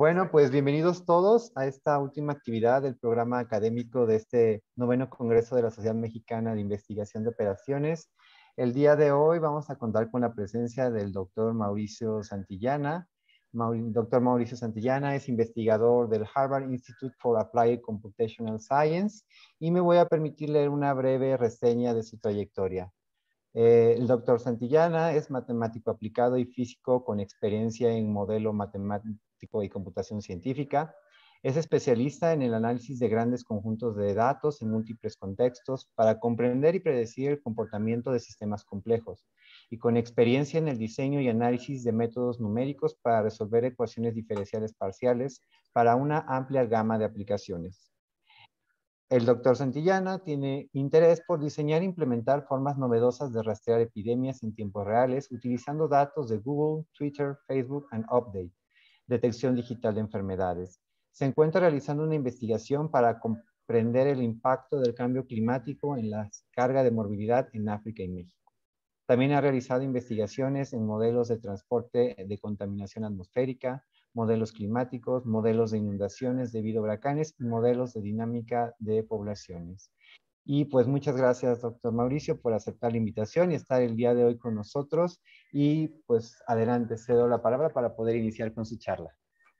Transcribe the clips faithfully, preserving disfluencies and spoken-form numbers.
Bueno, pues bienvenidos todos a esta última actividad del programa académico de este noveno Congreso de la Sociedad Mexicana de Investigación de Operaciones. El día de hoy vamos a contar con la presencia del doctor Mauricio Santillana. Maur- doctor Mauricio Santillana es investigador del Harvard Institute for Applied Computational Science y me voy a permitir leer una breve reseña de su trayectoria. Eh, el doctor Santillana es matemático aplicado y físico con experiencia en modelo matemático y computación científica. Es especialista en el análisis de grandes conjuntos de datos en múltiples contextos para comprender y predecir el comportamiento de sistemas complejos, y con experiencia en el diseño y análisis de métodos numéricos para resolver ecuaciones diferenciales parciales para una amplia gama de aplicaciones. El doctor Santillana tiene interés por diseñar e implementar formas novedosas de rastrear epidemias en tiempos reales utilizando datos de Google, Twitter, Facebook y Update, detección digital de enfermedades. Se encuentra realizando una investigación para comprender el impacto del cambio climático en la carga de morbilidad en África y México. También ha realizado investigaciones en modelos de transporte de contaminación atmosférica, modelos climáticos, modelos de inundaciones debido a huracanes y modelos de dinámica de poblaciones. Y pues muchas gracias, doctor Mauricio, por aceptar la invitación y estar el día de hoy con nosotros. Y pues adelante, cedo la palabra para poder iniciar con su charla.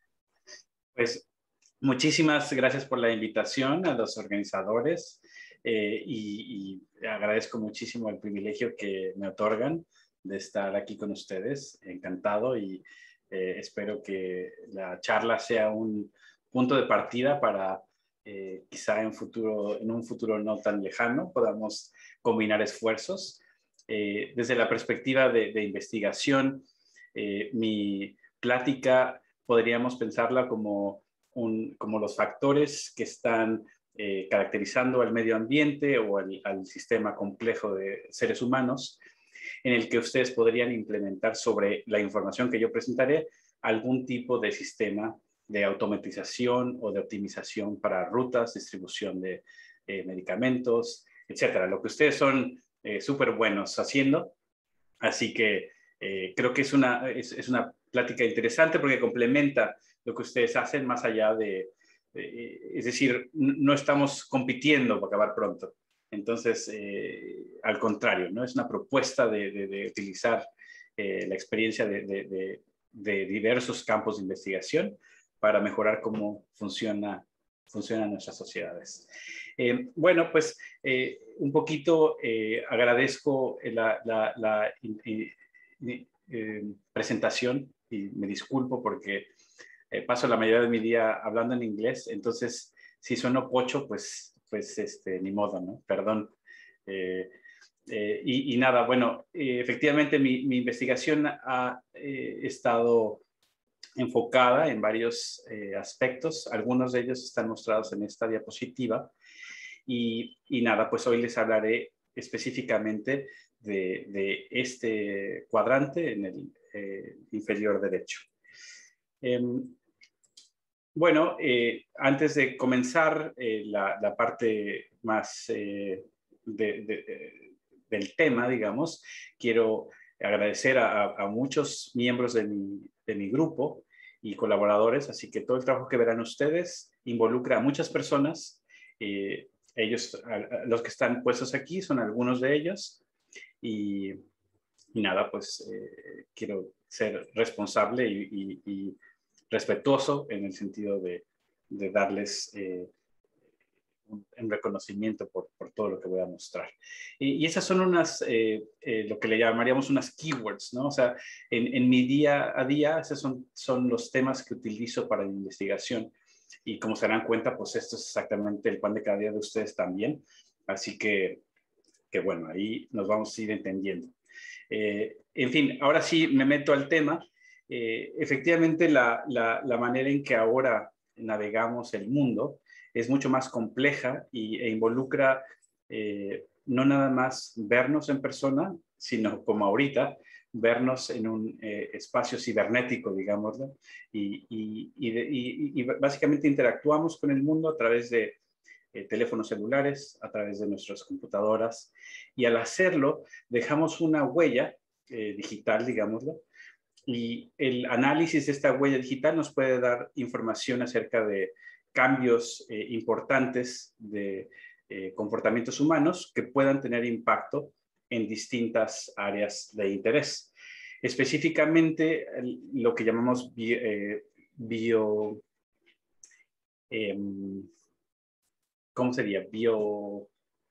Pues muchísimas gracias por la invitación a los organizadores eh, y, y agradezco muchísimo el privilegio que me otorgan de estar aquí con ustedes. Encantado y eh, espero que la charla sea un punto de partida para eh, quizá en, futuro, en un futuro no tan lejano podamos combinar esfuerzos. Eh, desde la perspectiva de, de investigación, eh, mi plática podríamos pensarla como, un, como los factores que están eh, caracterizando al medio ambiente o al, al sistema complejo de seres humanos, en el que ustedes podrían implementar sobre la información que yo presentaré algún tipo de sistema de automatización o de optimización para rutas, distribución de eh, medicamentos, etcétera. Lo que ustedes son eh, súper buenos haciendo. Así que eh, creo que es una, es, es una plática interesante porque complementa lo que ustedes hacen más allá de, de es decir, no estamos compitiendo para acabar pronto. Entonces, eh, al contrario, ¿no? Es una propuesta de, de, de utilizar eh, la experiencia de, de, de, de diversos campos de investigación para mejorar cómo funciona, funcionan nuestras sociedades. Eh, bueno, pues eh, un poquito eh, agradezco la, la, la eh, eh, presentación y me disculpo porque eh, paso la mayoría de mi día hablando en inglés, entonces si sueno pocho, pues, pues este, ni modo, ¿no? Perdón. Eh, eh, y, y nada, bueno, eh, efectivamente mi, mi investigación ha eh, estado enfocada en varios eh, aspectos, algunos de ellos están mostrados en esta diapositiva. Y, y nada, pues hoy les hablaré específicamente de, de este cuadrante en el eh, inferior derecho. Eh, bueno, eh, antes de comenzar eh, la, la, parte más eh, de, de, del tema, digamos, quiero agradecer a, a muchos miembros de mi, de mi grupo y colaboradores, así que todo el trabajo que verán ustedes involucra a muchas personas. Eh, ellos, los que están puestos aquí, son algunos de ellos. Y, y nada, pues eh, quiero ser responsable y, y, y, respetuoso en el sentido de, de darles eh, un, un reconocimiento por, por todo lo que voy a mostrar. Y, y esas son unas, eh, eh, lo que le llamaríamos unas keywords, ¿no? O sea, en, en mi día a día, esos son, son los temas que utilizo para la investigación. Y como se darán cuenta, pues esto es exactamente el pan de cada día de ustedes también. Así que, que bueno, ahí nos vamos a ir entendiendo. Eh, en fin, ahora sí me meto al tema. Eh, efectivamente, la, la, la manera en que ahora navegamos el mundo es mucho más compleja y, e involucra eh, no nada más vernos en persona, sino como ahorita, vernos en un eh, espacio cibernético, digámoslo, y, y, y, de, y, y básicamente interactuamos con el mundo a través de eh, teléfonos celulares, a través de nuestras computadoras, y al hacerlo dejamos una huella eh, digital, digámoslo, y el análisis de esta huella digital nos puede dar información acerca de cambios eh, importantes de eh, comportamientos humanos que puedan tener impacto en distintas áreas de interés. Específicamente, lo que llamamos bio, eh, bio eh, ¿cómo sería? Bio...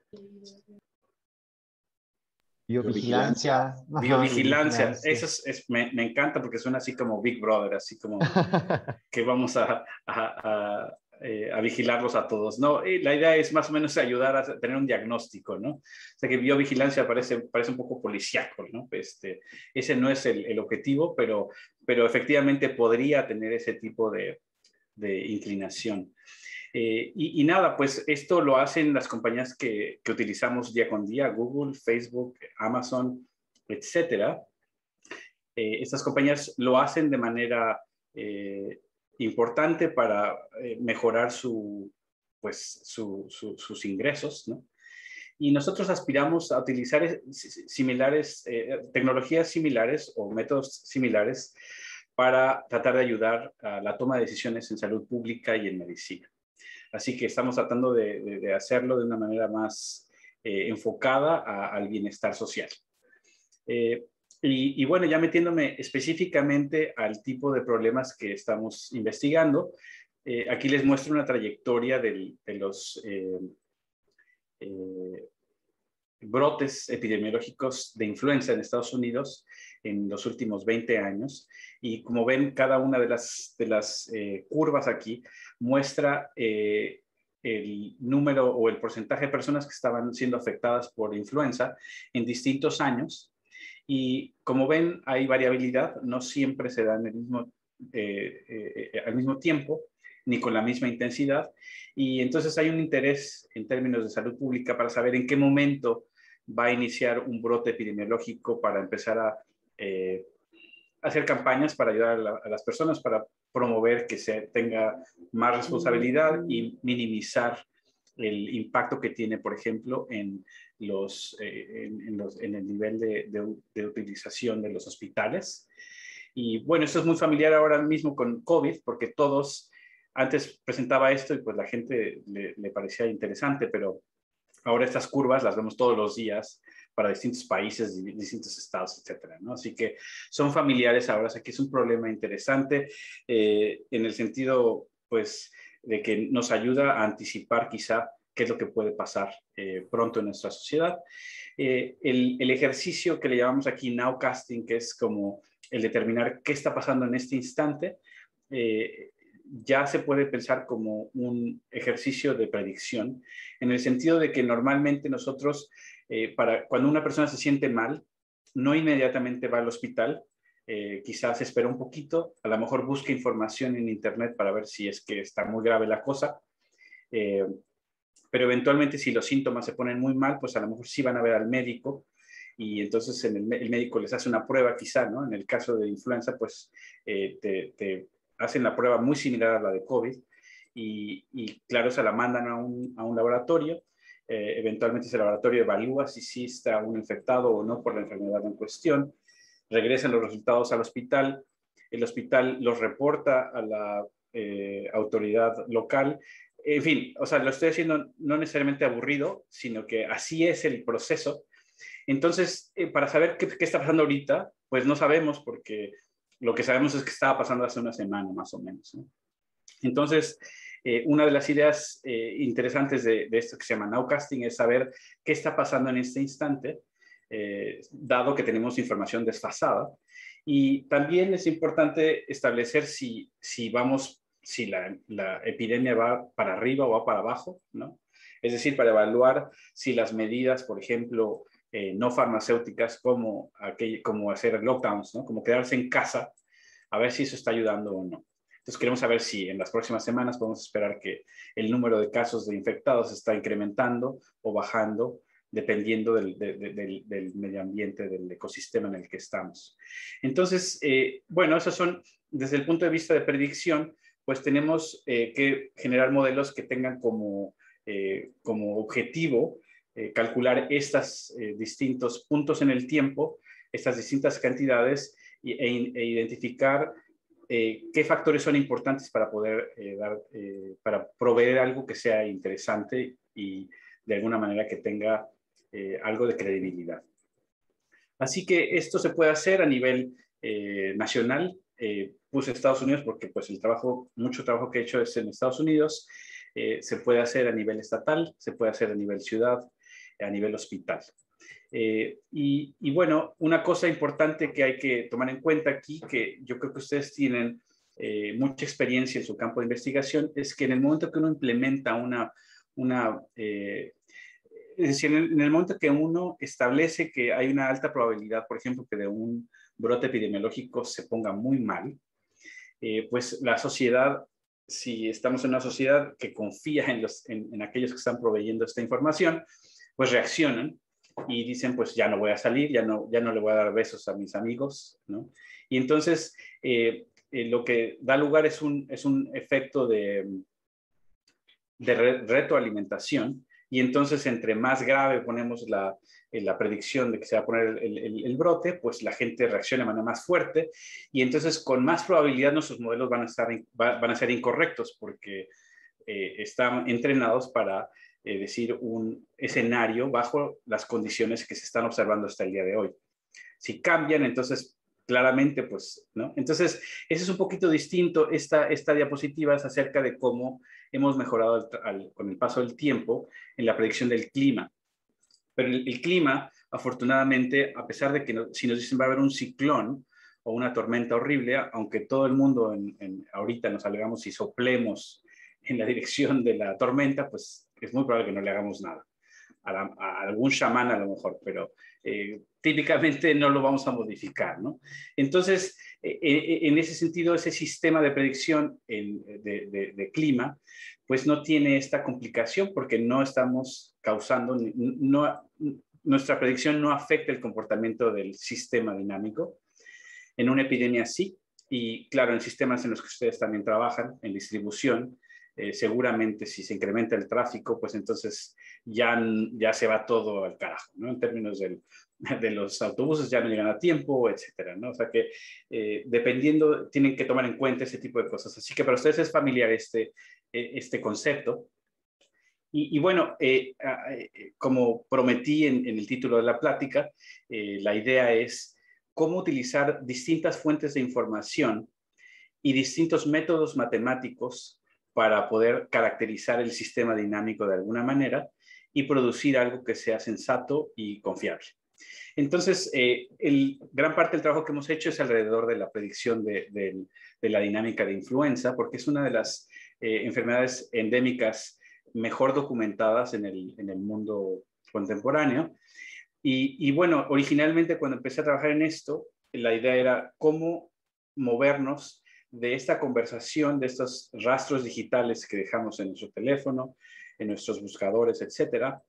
Biovigilancia. Biovigilancia. Eso es, es, me, me encanta porque suena así como Big Brother, así como que vamos a, a, a, eh, a vigilarlos a todos, ¿no? Y la idea es más o menos ayudar a tener un diagnóstico, ¿no? O sea que biovigilancia parece, parece un poco policíaco, ¿no? Este, ese no es el, el objetivo, pero, pero efectivamente podría tener ese tipo de, de inclinación. Eh, y, y nada, pues esto lo hacen las compañías que, que utilizamos día con día, Google, Facebook, Amazon, etcétera. Eh, estas compañías lo hacen de manera eh, importante para eh, mejorar su, pues, su, su, sus ingresos, ¿no? Y nosotros aspiramos a utilizar similares, eh, tecnologías similares o métodos similares para tratar de ayudar a la toma de decisiones en salud pública y en medicina. Así que estamos tratando de, de, de hacerlo de una manera más eh, enfocada a, al bienestar social. Eh, y, y bueno, ya metiéndome específicamente al tipo de problemas que estamos investigando, eh, aquí les muestro una trayectoria del, de los eh, eh, brotes epidemiológicos de influenza en Estados Unidos en los últimos veinte años. Y como ven, cada una de las, de las eh, curvas aquí muestra eh, el número o el porcentaje de personas que estaban siendo afectadas por influenza en distintos años. Y como ven, hay variabilidad, no siempre se da en el mismo, eh, eh, al mismo tiempo, ni con la misma intensidad. Y entonces hay un interés en términos de salud pública para saber en qué momento va a iniciar un brote epidemiológico para empezar a eh, hacer campañas para ayudar a, la, a las personas, para promover que se tenga más responsabilidad y minimizar el impacto que tiene, por ejemplo, en, los, eh, en, en, los, en el nivel de, de, de utilización de los hospitales. Y bueno, esto es muy familiar ahora mismo con COVID, porque todos, antes presentaba esto y pues la gente le, le parecía interesante, pero ahora estas curvas las vemos todos los días para distintos países, distintos estados, etcétera, ¿no? Así que son familiares ahora, o sea que es un problema interesante eh, en el sentido, pues, de que nos ayuda a anticipar quizá qué es lo que puede pasar eh, pronto en nuestra sociedad. Eh, el, el ejercicio que le llamamos aquí nowcasting, que es como el determinar qué está pasando en este instante, eh, ya se puede pensar como un ejercicio de predicción, en el sentido de que normalmente nosotros, eh, para, cuando una persona se siente mal, no inmediatamente va al hospital, eh, quizás espera un poquito, a lo mejor busca información en internet para ver si es que está muy grave la cosa, eh, pero eventualmente si los síntomas se ponen muy mal, pues a lo mejor sí van a ver al médico, y entonces en el, el médico les hace una prueba quizá, ¿no? En el caso de influenza, pues eh, te, te hacen la prueba muy similar a la de COVID y, y claro, se la mandan a un, a un laboratorio. Eh, eventualmente ese laboratorio evalúa si sí está uno infectado o no por la enfermedad en cuestión. Regresan los resultados al hospital. El hospital los reporta a la eh, autoridad local. En fin, o sea, lo estoy haciendo no necesariamente aburrido, sino que así es el proceso. Entonces, eh, para saber qué, qué está pasando ahorita, pues no sabemos porque lo que sabemos es que estaba pasando hace una semana más o menos, ¿no? Entonces, eh, una de las ideas eh, interesantes de, de esto que se llama nowcasting es saber qué está pasando en este instante, eh, dado que tenemos información desfasada. Y también es importante establecer si, si vamos, si la, la epidemia va para arriba o va para abajo, ¿no? Es decir, para evaluar si las medidas, por ejemplo, eh, no farmacéuticas como, aquel, como hacer lockdowns, ¿no? Como quedarse en casa, a ver si eso está ayudando o no. Entonces queremos saber si en las próximas semanas podemos esperar que el número de casos de infectados está incrementando o bajando dependiendo del, de, de, del, del medio ambiente, del ecosistema en el que estamos. Entonces, eh, bueno, esos son, desde el punto de vista de predicción, pues tenemos eh, que generar modelos que tengan como, eh, como objetivo eh, calcular estos eh, distintos puntos en el tiempo, estas distintas cantidades, e, e identificar eh, qué factores son importantes para poder eh, dar, eh, para proveer algo que sea interesante y de alguna manera que tenga eh, algo de credibilidad. Así que esto se puede hacer a nivel eh, nacional. Eh, puse Estados Unidos porque pues el trabajo, mucho trabajo que he hecho es en Estados Unidos. Eh, se puede hacer a nivel estatal, se puede hacer a nivel ciudad, a nivel hospital. Eh, y, y bueno, una cosa importante que hay que tomar en cuenta aquí, que yo creo que ustedes tienen eh, mucha experiencia en su campo de investigación, es que en el momento que uno implementa una, una eh, es decir, en el, en el momento que uno establece que hay una alta probabilidad, por ejemplo, que de un brote epidemiológico se ponga muy mal, eh, pues la sociedad, si estamos en una sociedad que confía en, los, en, en aquellos que están proveyendo esta información, pues reaccionan y dicen, pues ya no voy a salir, ya no, ya no le voy a dar besos a mis amigos, ¿no? Y entonces eh, eh, lo que da lugar es un, es un efecto de, de re, retroalimentación. Y entonces, entre más grave ponemos la, la predicción de que se va a poner el, el, el brote, pues la gente reacciona de manera más fuerte. Y entonces, con más probabilidad, nuestros modelos van a, estar, van a ser incorrectos porque eh, están entrenados para eh, decir un escenario bajo las condiciones que se están observando hasta el día de hoy. Si cambian, entonces claramente, pues, ¿no? Entonces, eso es un poquito distinto. Esta, esta diapositiva es acerca de cómo hemos mejorado al, al, con el paso del tiempo en la predicción del clima. Pero el, el clima, afortunadamente, a pesar de que no, si nos dicen va a haber un ciclón o una tormenta horrible, aunque todo el mundo en, en, ahorita nos salgamos y soplemos en la dirección de la tormenta, pues es muy probable que no le hagamos nada. A, la, a algún chamán a lo mejor, pero eh, típicamente no lo vamos a modificar, ¿no? Entonces, eh, en ese sentido, ese sistema de predicción en, de, de, de clima, pues no tiene esta complicación porque no estamos causando, no, nuestra predicción no afecta el comportamiento del sistema dinámico. En una epidemia sí, y claro, en sistemas en los que ustedes también trabajan, en distribución, Eh, seguramente si se incrementa el tráfico, pues entonces ya, ya se va todo al carajo, ¿no? En términos del, de los autobuses ya no llegan a tiempo, etcétera, ¿no? O sea que eh, dependiendo, tienen que tomar en cuenta ese tipo de cosas. Así que para ustedes es familiar este, este concepto. Y, y bueno, eh, eh, como prometí en, en el título de la plática, eh, la idea es cómo utilizar distintas fuentes de información y distintos métodos matemáticos para poder caracterizar el sistema dinámico de alguna manera y producir algo que sea sensato y confiable. Entonces, eh, el, gran parte del trabajo que hemos hecho es alrededor de la predicción de, de, de la dinámica de influenza, porque es una de las eh, enfermedades endémicas mejor documentadas en el, en el mundo contemporáneo. Y, y bueno, originalmente cuando empecé a trabajar en esto, la idea era cómo movernos de esta conversación, de estos rastros digitales que dejamos en nuestro teléfono, en nuestros buscadores, etcétera,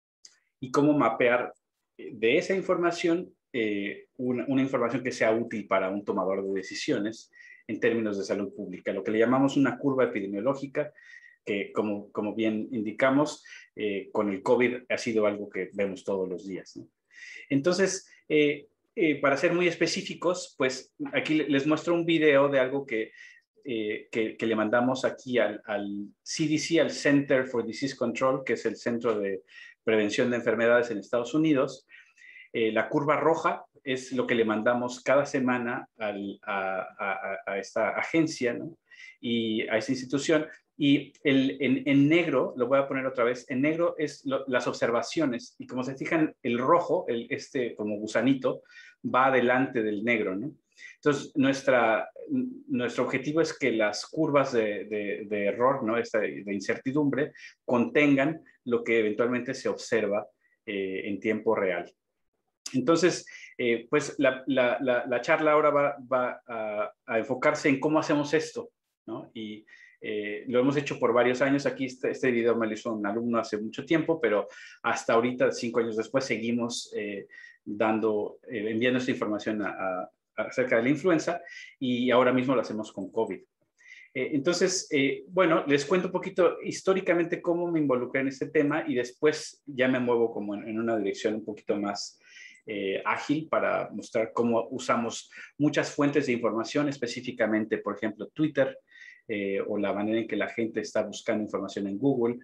y cómo mapear de esa información eh, una, una información que sea útil para un tomador de decisiones en términos de salud pública, lo que le llamamos una curva epidemiológica, que como, como bien indicamos, eh, con el COVID ha sido algo que vemos todos los días, ¿no? Entonces, eh, Eh, para ser muy específicos, pues aquí les muestro un video de algo que, eh, que, que le mandamos aquí al, al C D C, al Center for Disease Control, que es el Centro de Prevención de Enfermedades en Estados Unidos. Eh, la curva roja es lo que le mandamos cada semana al, a, a, a esta agencia, ¿no? Y a esta institución. Y el, en, en negro, lo voy a poner otra vez, en negro es lo, las observaciones. Y como se fijan, el rojo, el, este como gusanito, va adelante del negro, ¿no? Entonces, nuestra, nuestro objetivo es que las curvas de, de, de error, ¿no? Esta, de incertidumbre, contengan lo que eventualmente se observa eh, en tiempo real. Entonces, eh, pues la, la, la, la charla ahora va, va a, a enfocarse en cómo hacemos esto, ¿no? Y eh, lo hemos hecho por varios años. Aquí este, este video me lo hizo un alumno hace mucho tiempo, pero hasta ahorita, cinco años después, seguimos eh, dando, eh, enviando esta información a, a, acerca de la influenza y ahora mismo lo hacemos con COVID. Eh, entonces, eh, bueno, les cuento un poquito históricamente cómo me involucré en este tema y después ya me muevo como en, en una dirección un poquito más eh, ágil para mostrar cómo usamos muchas fuentes de información, específicamente, por ejemplo, Twitter, eh, o la manera en que la gente está buscando información en Google,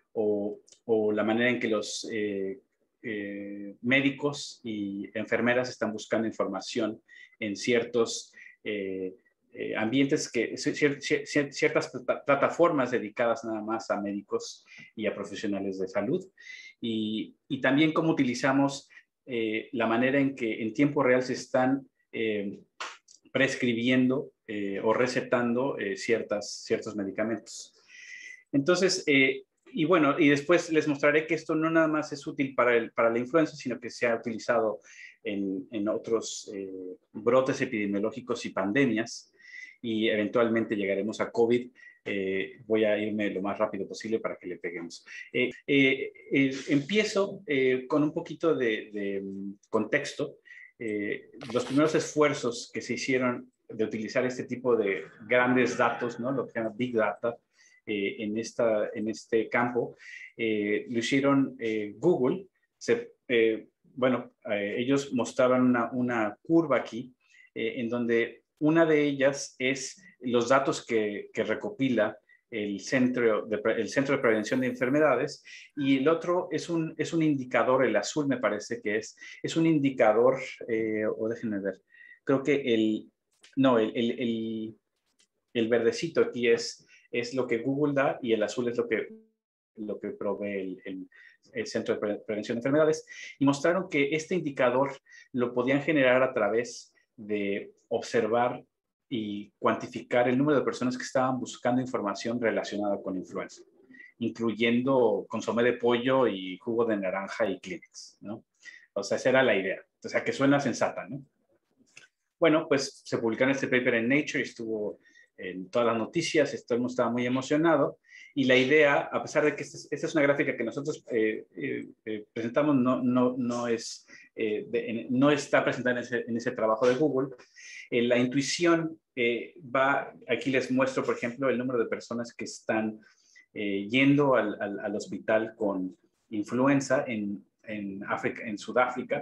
o, o la manera en que los eh, eh, médicos y enfermeras están buscando información en ciertos eh, eh, ambientes, que, cier, cier, ciertas plataformas dedicadas nada más a médicos y a profesionales de salud. Y, y también cómo utilizamos eh, la manera en que en tiempo real se están eh, prescribiendo eh, o recetando eh, ciertas, ciertos medicamentos. Entonces, eh, y bueno, y después les mostraré que esto no nada más es útil para, el, para la influenza, sino que se ha utilizado en, en otros eh, brotes epidemiológicos y pandemias, y eventualmente llegaremos a COVID. Eh, voy a irme lo más rápido posible para que le peguemos. Eh, eh, eh, empiezo eh, con un poquito de, de contexto. Eh, los primeros esfuerzos que se hicieron de utilizar este tipo de grandes datos, ¿no? Lo que se llama Big Data, eh, en, esta, en este campo, eh, lo hicieron eh, Google. Se, eh, bueno, eh, ellos mostraban una, una curva aquí, eh, en donde una de ellas es los datos que, que recopila el centro, de, el Centro de Prevención de Enfermedades, y el otro es un, es un indicador, el azul me parece que es, es un indicador, eh, o déjenme ver, creo que el, no, el, el, el, el verdecito aquí es, es lo que Google da, y el azul es lo que, lo que provee el, el, el Centro de Prevención de Enfermedades, y mostraron que este indicador lo podían generar a través de observar y cuantificar el número de personas que estaban buscando información relacionada con influenza, incluyendo consomé de pollo y jugo de naranja y Kleenex, ¿no? O sea, esa era la idea. O sea, que suena sensata, ¿no? Bueno, pues se publicó este paper en Nature y estuvo en todas las noticias, todo el mundo estaba muy emocionado, y la idea, a pesar de que esta es, esta es una gráfica que nosotros eh, eh, eh, presentamos, no, no, no, es, eh, de, no está presentada en ese, en ese trabajo de Google. Eh, la intuición eh, va, aquí les muestro, por ejemplo, el número de personas que están eh, yendo al, al, al hospital con influenza en, en, África, en Sudáfrica,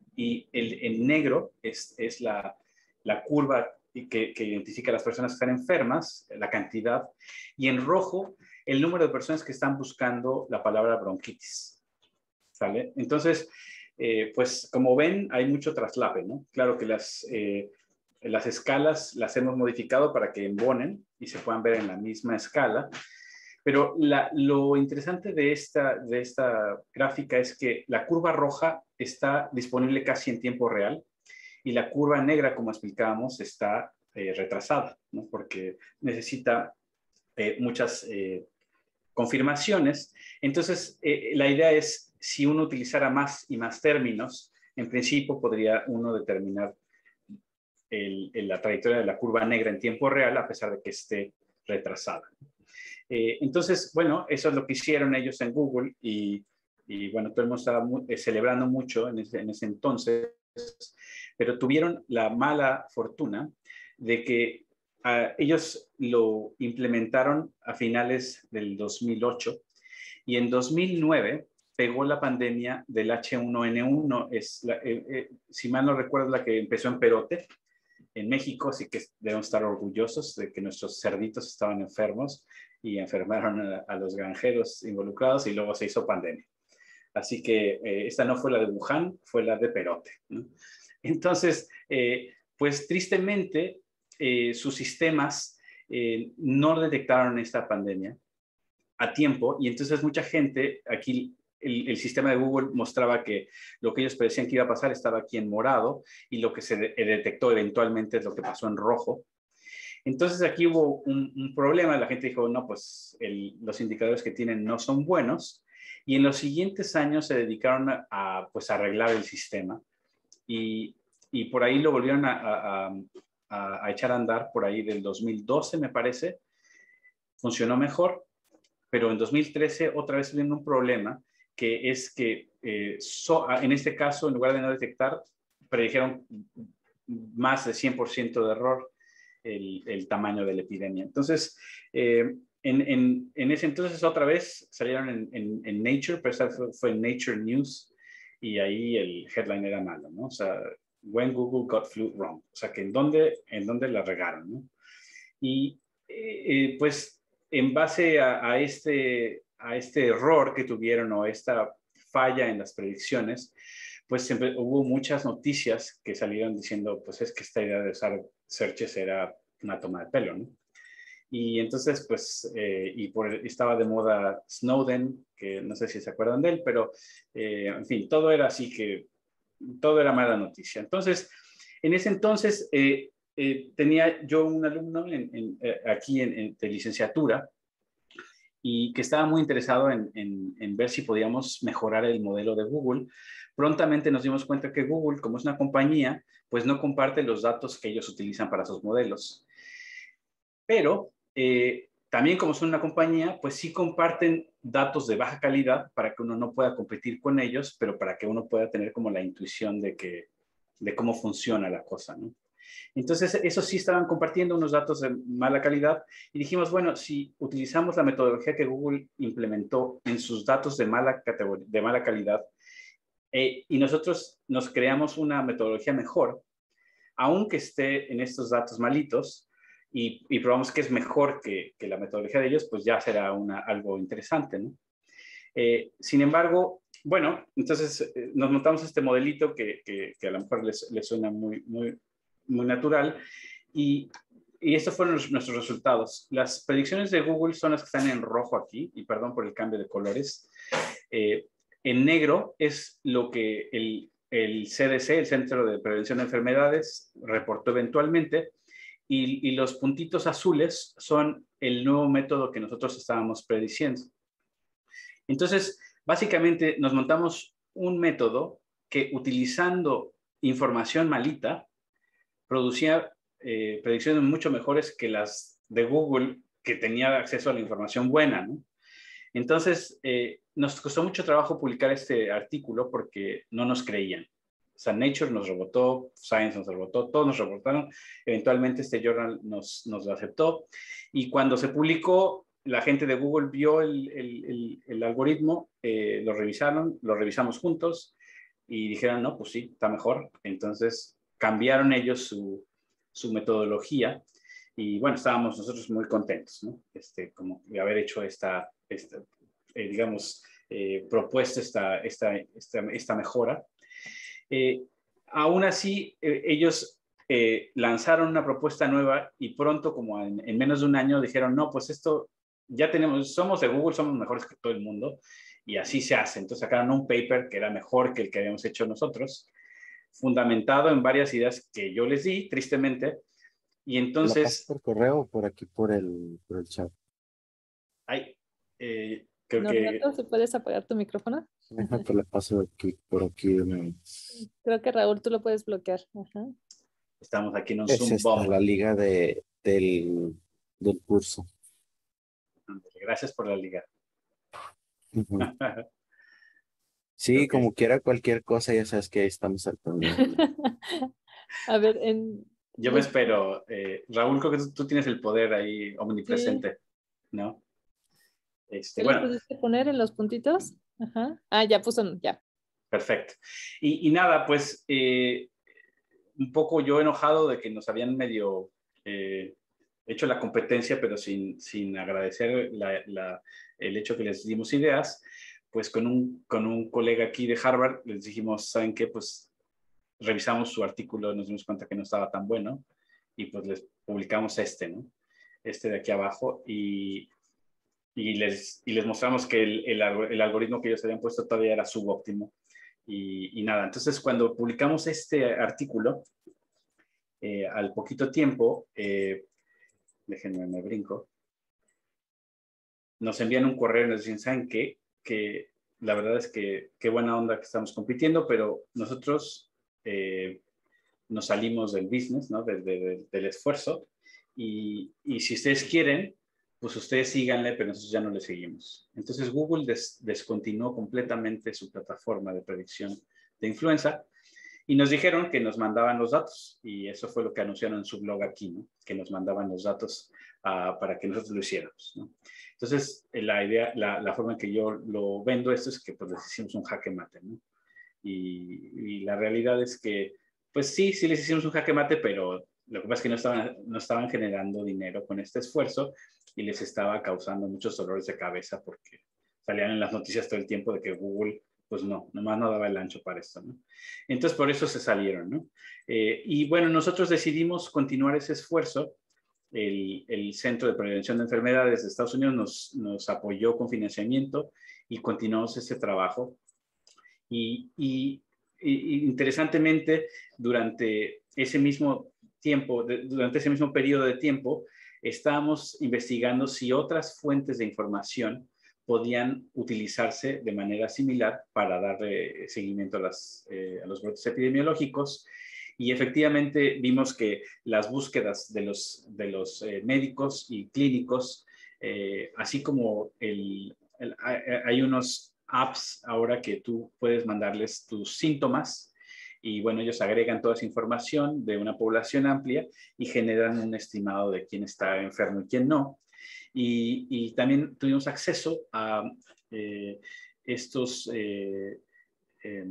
y el, el negro es, es la, la curva que, que identifica a las personas que están enfermas, la cantidad, y en rojo el número de personas que están buscando la palabra bronquitis, ¿sale? Entonces, eh, pues como ven, hay mucho traslape, ¿no? Claro que las, eh, las escalas las hemos modificado para que embonen y se puedan ver en la misma escala, pero la, lo interesante de esta, de esta gráfica es que la curva roja está disponible casi en tiempo real, y la curva negra, como explicábamos, está eh, retrasada, ¿no? Porque necesita eh, muchas eh, confirmaciones. Entonces, eh, la idea es, si uno utilizara más y más términos, en principio podría uno determinar el, el, la trayectoria de la curva negra en tiempo real, a pesar de que esté retrasada. Eh, entonces, bueno, eso es lo que hicieron ellos en Google, y, y bueno, todo el mundo estaba muy, eh, celebrando mucho en ese, en ese entonces, pero tuvieron la mala fortuna de que uh, ellos lo implementaron a finales del dos mil ocho, y en dos mil nueve pegó la pandemia del H uno N uno, es la, eh, eh, si mal no recuerdo, la que empezó en Perote, en México, así que debemos estar orgullosos de que nuestros cerditos estaban enfermos y enfermaron a, a los granjeros involucrados, y luego se hizo pandemia. Así que eh, esta no fue la de Wuhan, fue la de Perote, ¿no? Entonces, eh, pues tristemente, eh, sus sistemas eh, no detectaron esta pandemia a tiempo, y entonces mucha gente, aquí el, el sistema de Google mostraba que lo que ellos predecían que iba a pasar estaba aquí en morado, y lo que se de, detectó eventualmente es lo que pasó en rojo. Entonces aquí hubo un, un problema, la gente dijo, no, pues el, los indicadores que tienen no son buenos, y en los siguientes años se dedicaron a, a pues, a arreglar el sistema, y, y por ahí lo volvieron a, a, a, a echar a andar por ahí del dos mil doce, me parece, funcionó mejor, pero en dos mil trece otra vez tuvieron un problema, que es que eh, so, en este caso, en lugar de no detectar, predijeron más de cien por ciento de error el, el tamaño de la epidemia. Entonces, eh, en, en, en ese entonces otra vez salieron en, en, en Nature, pero esa fue, fue en Nature News, y ahí el headline era malo, ¿no? O sea, when Google got flu wrong. O sea, que en dónde, en dónde la regaron, ¿no? Y eh, pues en base a, a, este, a este error que tuvieron o esta falla en las predicciones, pues siempre hubo muchas noticias que salieron diciendo, pues es que esta idea de usar searches era una toma de pelo, ¿no? Y entonces, pues, eh, y por, estaba de moda Snowden, que no sé si se acuerdan de él, pero, eh, en fin, todo era así que, todo era mala noticia. Entonces, en ese entonces, eh, eh, tenía yo un alumno en, en, eh, aquí en, en, de licenciatura y que estaba muy interesado en, en, en ver si podíamos mejorar el modelo de Google. Prontamente nos dimos cuenta que Google, como es una compañía, pues no comparte los datos que ellos utilizan para sus modelos. Pero eh, también como son una compañía, pues sí comparten datos de baja calidad para que uno no pueda competir con ellos, pero para que uno pueda tener como la intuición de, que, de cómo funciona la cosa, ¿no? Entonces, eso sí estaban compartiendo unos datos de mala calidad y dijimos, bueno, si utilizamos la metodología que Google implementó en sus datos de mala, de mala calidad eh, y nosotros nos creamos una metodología mejor, aunque esté en estos datos malitos, y, y probamos que es mejor que, que la metodología de ellos, pues ya será una, algo interesante, ¿no? Eh, sin embargo, bueno, entonces eh, nos montamos este modelito que, que, que a lo mejor les, les suena muy, muy, muy natural y, y estos fueron los, nuestros resultados. Las predicciones de Google son las que están en rojo aquí, y perdón por el cambio de colores. Eh, en negro es lo que el, el C D C, el Centro de Prevención de Enfermedades, reportó eventualmente, y, y los puntitos azules son el nuevo método que nosotros estábamos prediciendo. Entonces, básicamente nos montamos un método que, utilizando información malita, producía eh, predicciones mucho mejores que las de Google, que tenía acceso a la información buena, ¿no? Entonces, eh, nos costó mucho trabajo publicar este artículo porque no nos creían. O sea, Nature nos rebotó, Science nos rebotó, todos nos rebotaron. Eventualmente este journal nos, nos lo aceptó. Y cuando se publicó, la gente de Google vio el, el, el, el algoritmo, eh, lo revisaron, lo revisamos juntos y dijeron, no, pues sí, está mejor. Entonces cambiaron ellos su, su metodología y bueno, estábamos nosotros muy contentos, ¿no? Este, como de haber hecho esta, esta eh, digamos, eh, propuesto esta, esta, esta, esta mejora. Eh, aún así, eh, ellos eh, lanzaron una propuesta nueva y pronto, como en, en menos de un año, dijeron, no, pues esto ya tenemos, somos de Google, somos mejores que todo el mundo, y así se hace. Entonces sacaron un paper que era mejor que el que habíamos hecho nosotros, fundamentado en varias ideas que yo les di, tristemente, y ¿La pasas entonces... por correo o por aquí por el, por el chat? Ay, eh, creo que... Norberto, ¿si puedes apagar tu micrófono? Déjate la paso aquí, por aquí. ¿No? Creo que Raúl, tú lo puedes bloquear. Ajá. Estamos aquí en un Es Zoom esta, bomb. la liga de, del, del curso. Gracias por la liga. Uh-huh. Sí, Okay. como quiera cualquier cosa, ya sabes que ahí estamos al pendiente. A ver, en... Yo me espero. Eh, Raúl, creo que tú, tú tienes el poder ahí omnipresente, sí. ¿No? Este, ¿Qué bueno. les pudiste poner en los puntitos? Ajá. Ah, ya puso, ya. Perfecto. Y, y nada, pues eh, un poco yo enojado de que nos habían medio eh, hecho la competencia, pero sin, sin agradecer la, la, el hecho que les dimos ideas, pues con un, con un colega aquí de Harvard les dijimos, ¿saben qué? Pues revisamos su artículo y nos dimos cuenta que no estaba tan bueno y pues les publicamos este, ¿no? Este de aquí abajo y, y, les, y les mostramos que el, el, el algoritmo que ellos habían puesto todavía era subóptimo y, y nada. Entonces, cuando publicamos este artículo, eh, al poquito tiempo, eh, déjenme, me brinco, nos envían un correo y nos dicen, ¿saben qué? Que la verdad es que qué buena onda que estamos compitiendo, pero nosotros eh, nos salimos del business, ¿no? Del, del, del esfuerzo, y, y si ustedes quieren, pues ustedes síganle, pero nosotros ya no le seguimos. Entonces Google des, descontinuó completamente su plataforma de predicción de influenza y nos dijeron que nos mandaban los datos, y eso fue lo que anunciaron en su blog aquí, ¿no? Que nos mandaban los datos uh, para que nosotros lo hiciéramos, ¿no? Entonces, la idea, la, la forma en que yo lo vendo esto es que pues les hicimos un jaque mate, ¿no? y, y la realidad es que, pues sí, sí les hicimos un jaque mate, pero lo que pasa es que no estaban, no estaban generando dinero con este esfuerzo y les estaba causando muchos dolores de cabeza porque salían en las noticias todo el tiempo de que Google, pues no, nomás no daba el ancho para esto, ¿no? Entonces, por eso se salieron, ¿no? Eh, y bueno, nosotros decidimos continuar ese esfuerzo. El, el Centro de Prevención de Enfermedades de Estados Unidos nos, nos apoyó con financiamiento y continuamos ese trabajo. Y, y, y interesantemente, durante ese mismo tiempo, de, durante ese mismo periodo de tiempo, estábamos investigando si otras fuentes de información podían utilizarse de manera similar para darle seguimiento a, las, eh, a los brotes epidemiológicos. Y efectivamente vimos que las búsquedas de los, de los eh, médicos y clínicos, eh, así como el, el, hay unos apps ahora que tú puedes mandarles tus síntomas y bueno, ellos agregan toda esa información de una población amplia y generan un estimado de quién está enfermo y quién no. Y, y también tuvimos acceso a eh, estos... Eh, eh,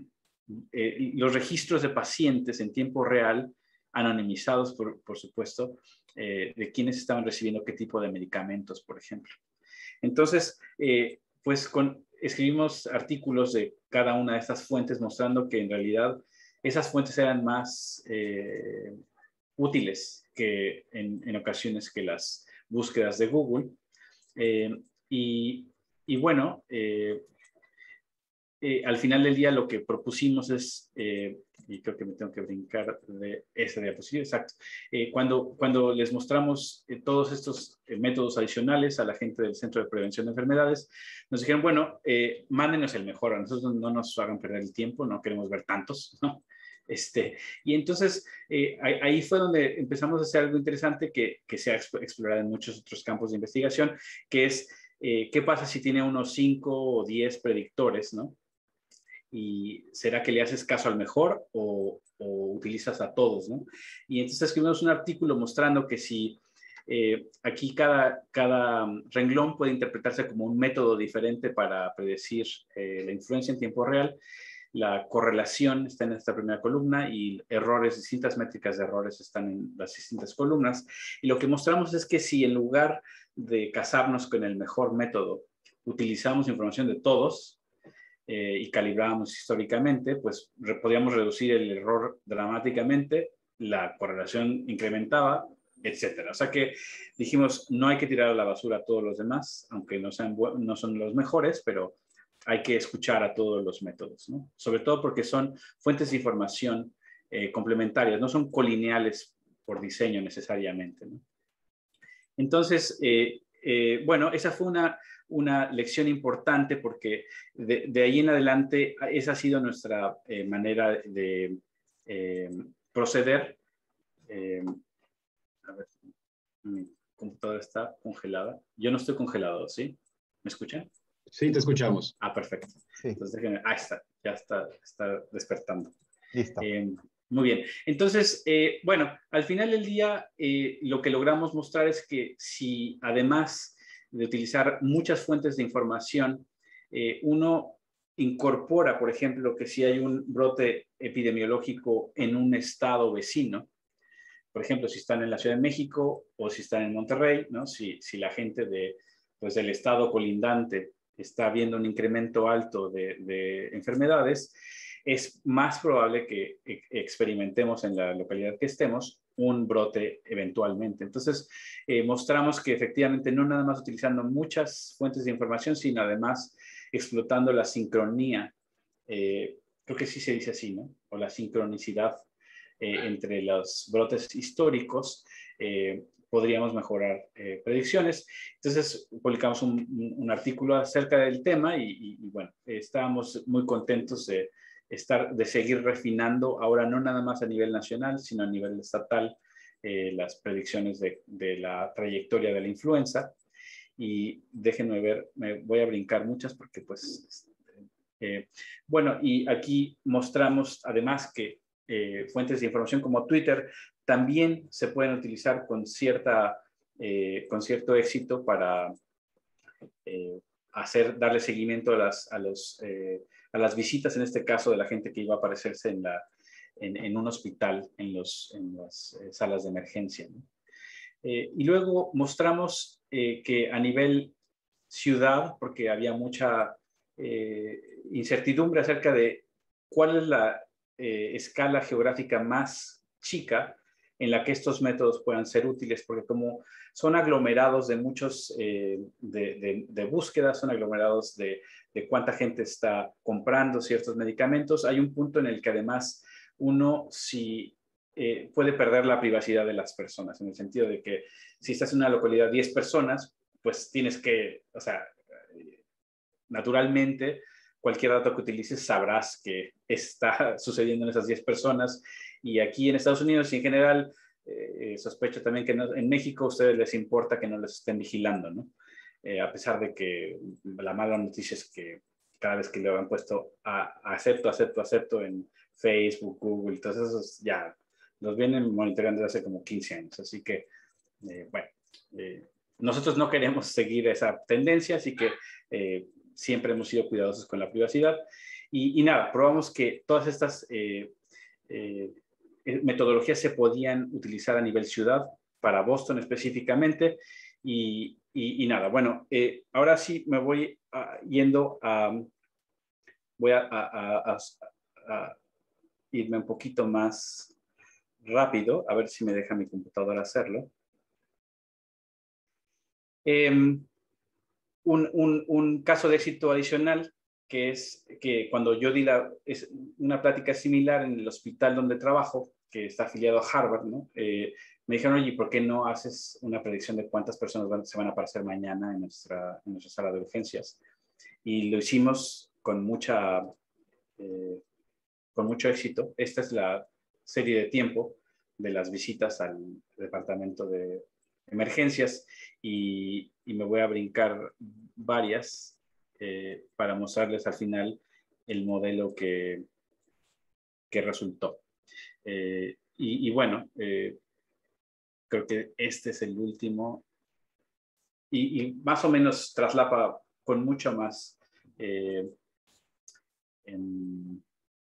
Eh, los registros de pacientes en tiempo real, anonimizados, por, por supuesto, eh, de quienes estaban recibiendo qué tipo de medicamentos, por ejemplo. Entonces, eh, pues con, escribimos artículos de cada una de estas fuentes mostrando que en realidad esas fuentes eran más eh, útiles que en, en ocasiones que las búsquedas de Google. Eh, y, y bueno, eh, Eh, al final del día lo que propusimos es, eh, y creo que me tengo que brincar de esa diapositiva, exacto, eh, cuando, cuando les mostramos eh, todos estos eh, métodos adicionales a la gente del Centro de Prevención de Enfermedades, nos dijeron, bueno, eh, mándenos el mejor, a nosotros no nos hagan perder el tiempo, no queremos ver tantos, ¿no? Este, y entonces eh, ahí, ahí fue donde empezamos a hacer algo interesante que, que se ha explorado en muchos otros campos de investigación, que es eh, qué pasa si tiene unos cinco o diez predictores, ¿no? Y será que le haces caso al mejor o, o utilizas a todos, ¿no? Y entonces escribimos un artículo mostrando que si eh, aquí cada, cada renglón puede interpretarse como un método diferente para predecir eh, la influencia en tiempo real, la correlación está en esta primera columna y errores, distintas métricas de errores están en las distintas columnas. Y lo que mostramos es que si en lugar de casarnos con el mejor método, utilizamos información de todos, Eh, y calibrábamos históricamente, pues re, podíamos reducir el error dramáticamente, la correlación incrementaba, etcétera. O sea que dijimos, no hay que tirar a la basura a todos los demás, aunque no, sean, no son los mejores, pero hay que escuchar a todos los métodos, ¿no? Sobre todo porque son fuentes de información eh, complementarias, no son colineales por diseño necesariamente, ¿no? Entonces, eh, eh, bueno, esa fue una, una lección importante porque de, de ahí en adelante esa ha sido nuestra eh, manera de eh, proceder. Eh, a ver, mi computadora está congelada. Yo no estoy congelado, ¿sí? ¿Me escuchan? Sí, te escuchamos. Ah, perfecto. Sí. Entonces, déjenme, ah, está, ya está, está despertando. Listo. Eh, muy bien. Entonces, eh, bueno, al final del día, eh, lo que logramos mostrar es que si además de utilizar muchas fuentes de información, eh, uno incorpora, por ejemplo, que si hay un brote epidemiológico en un estado vecino, por ejemplo, si están en la Ciudad de México o si están en Monterrey, ¿no? Si, si la gente de, pues, del estado colindante está viendo un incremento alto de, de enfermedades, es más probable que experimentemos en la localidad que estemos un brote eventualmente. Entonces, eh, mostramos que efectivamente no nada más utilizando muchas fuentes de información, sino además explotando la sincronía, eh, creo que sí se dice así, ¿no? O la sincronicidad eh, entre los brotes históricos, eh, podríamos mejorar eh, predicciones. Entonces, publicamos un, un artículo acerca del tema y, y, y bueno, estábamos muy contentos de estar, de seguir refinando ahora no nada más a nivel nacional, sino a nivel estatal, eh, las predicciones de, de la trayectoria de la influenza. Y déjenme ver, me voy a brincar muchas porque pues, eh, bueno, y aquí mostramos además que eh, fuentes de información como Twitter también se pueden utilizar con, cierta, eh, con cierto éxito para, eh, hacer, darle seguimiento a las, a, los, eh, a las visitas, en este caso, de la gente que iba a aparecerse en, la, en, en un hospital, en, los, en las eh, salas de emergencia, ¿no? Eh, y luego mostramos eh, que a nivel ciudad, porque había mucha eh, incertidumbre acerca de cuál es la eh, escala geográfica más chica en la que estos métodos puedan ser útiles, porque como son aglomerados de muchos, eh, de, de, de búsquedas, son aglomerados de, de cuánta gente está comprando ciertos medicamentos, hay un punto en el que además uno, si eh, puede perder la privacidad de las personas, en el sentido de que si estás en una localidad de diez personas, pues tienes que, o sea, naturalmente, cualquier dato que utilices sabrás que está sucediendo en esas diez personas. Y aquí en Estados Unidos y en general, eh, sospecho también que no, en México a ustedes les importa que no les estén vigilando, ¿no? Eh, a pesar de que la mala noticia es que cada vez que le han puesto a, a acepto, acepto, acepto en Facebook, Google, todos esos ya los vienen monitoreando desde hace como quince años. Así que, eh, bueno, eh, nosotros no queremos seguir esa tendencia, así que eh, siempre hemos sido cuidadosos con la privacidad. Y, y nada, probamos que todas estas eh, eh, metodologías se podían utilizar a nivel ciudad, para Boston específicamente. Y, y, y nada, bueno, eh, ahora sí me voy a, yendo a, voy a, a, a, a irme un poquito más rápido, a ver si me deja mi computadora hacerlo. Eh, un, un, un caso de éxito adicional, que es que cuando yo di la, es una plática similar en el hospital donde trabajo, que está afiliado a Harvard, ¿no? Eh, me dijeron, oye, ¿por qué no haces una predicción de cuántas personas van, se van a aparecer mañana en nuestra, en nuestra sala de urgencias? Y lo hicimos con, mucha, eh, con mucho éxito. Esta es la serie de tiempo de las visitas al departamento de emergencias y, y me voy a brincar varias eh, para mostrarles al final el modelo que, que resultó. Eh, y, y bueno, eh, creo que este es el último y, y más o menos traslapa con mucho más eh, en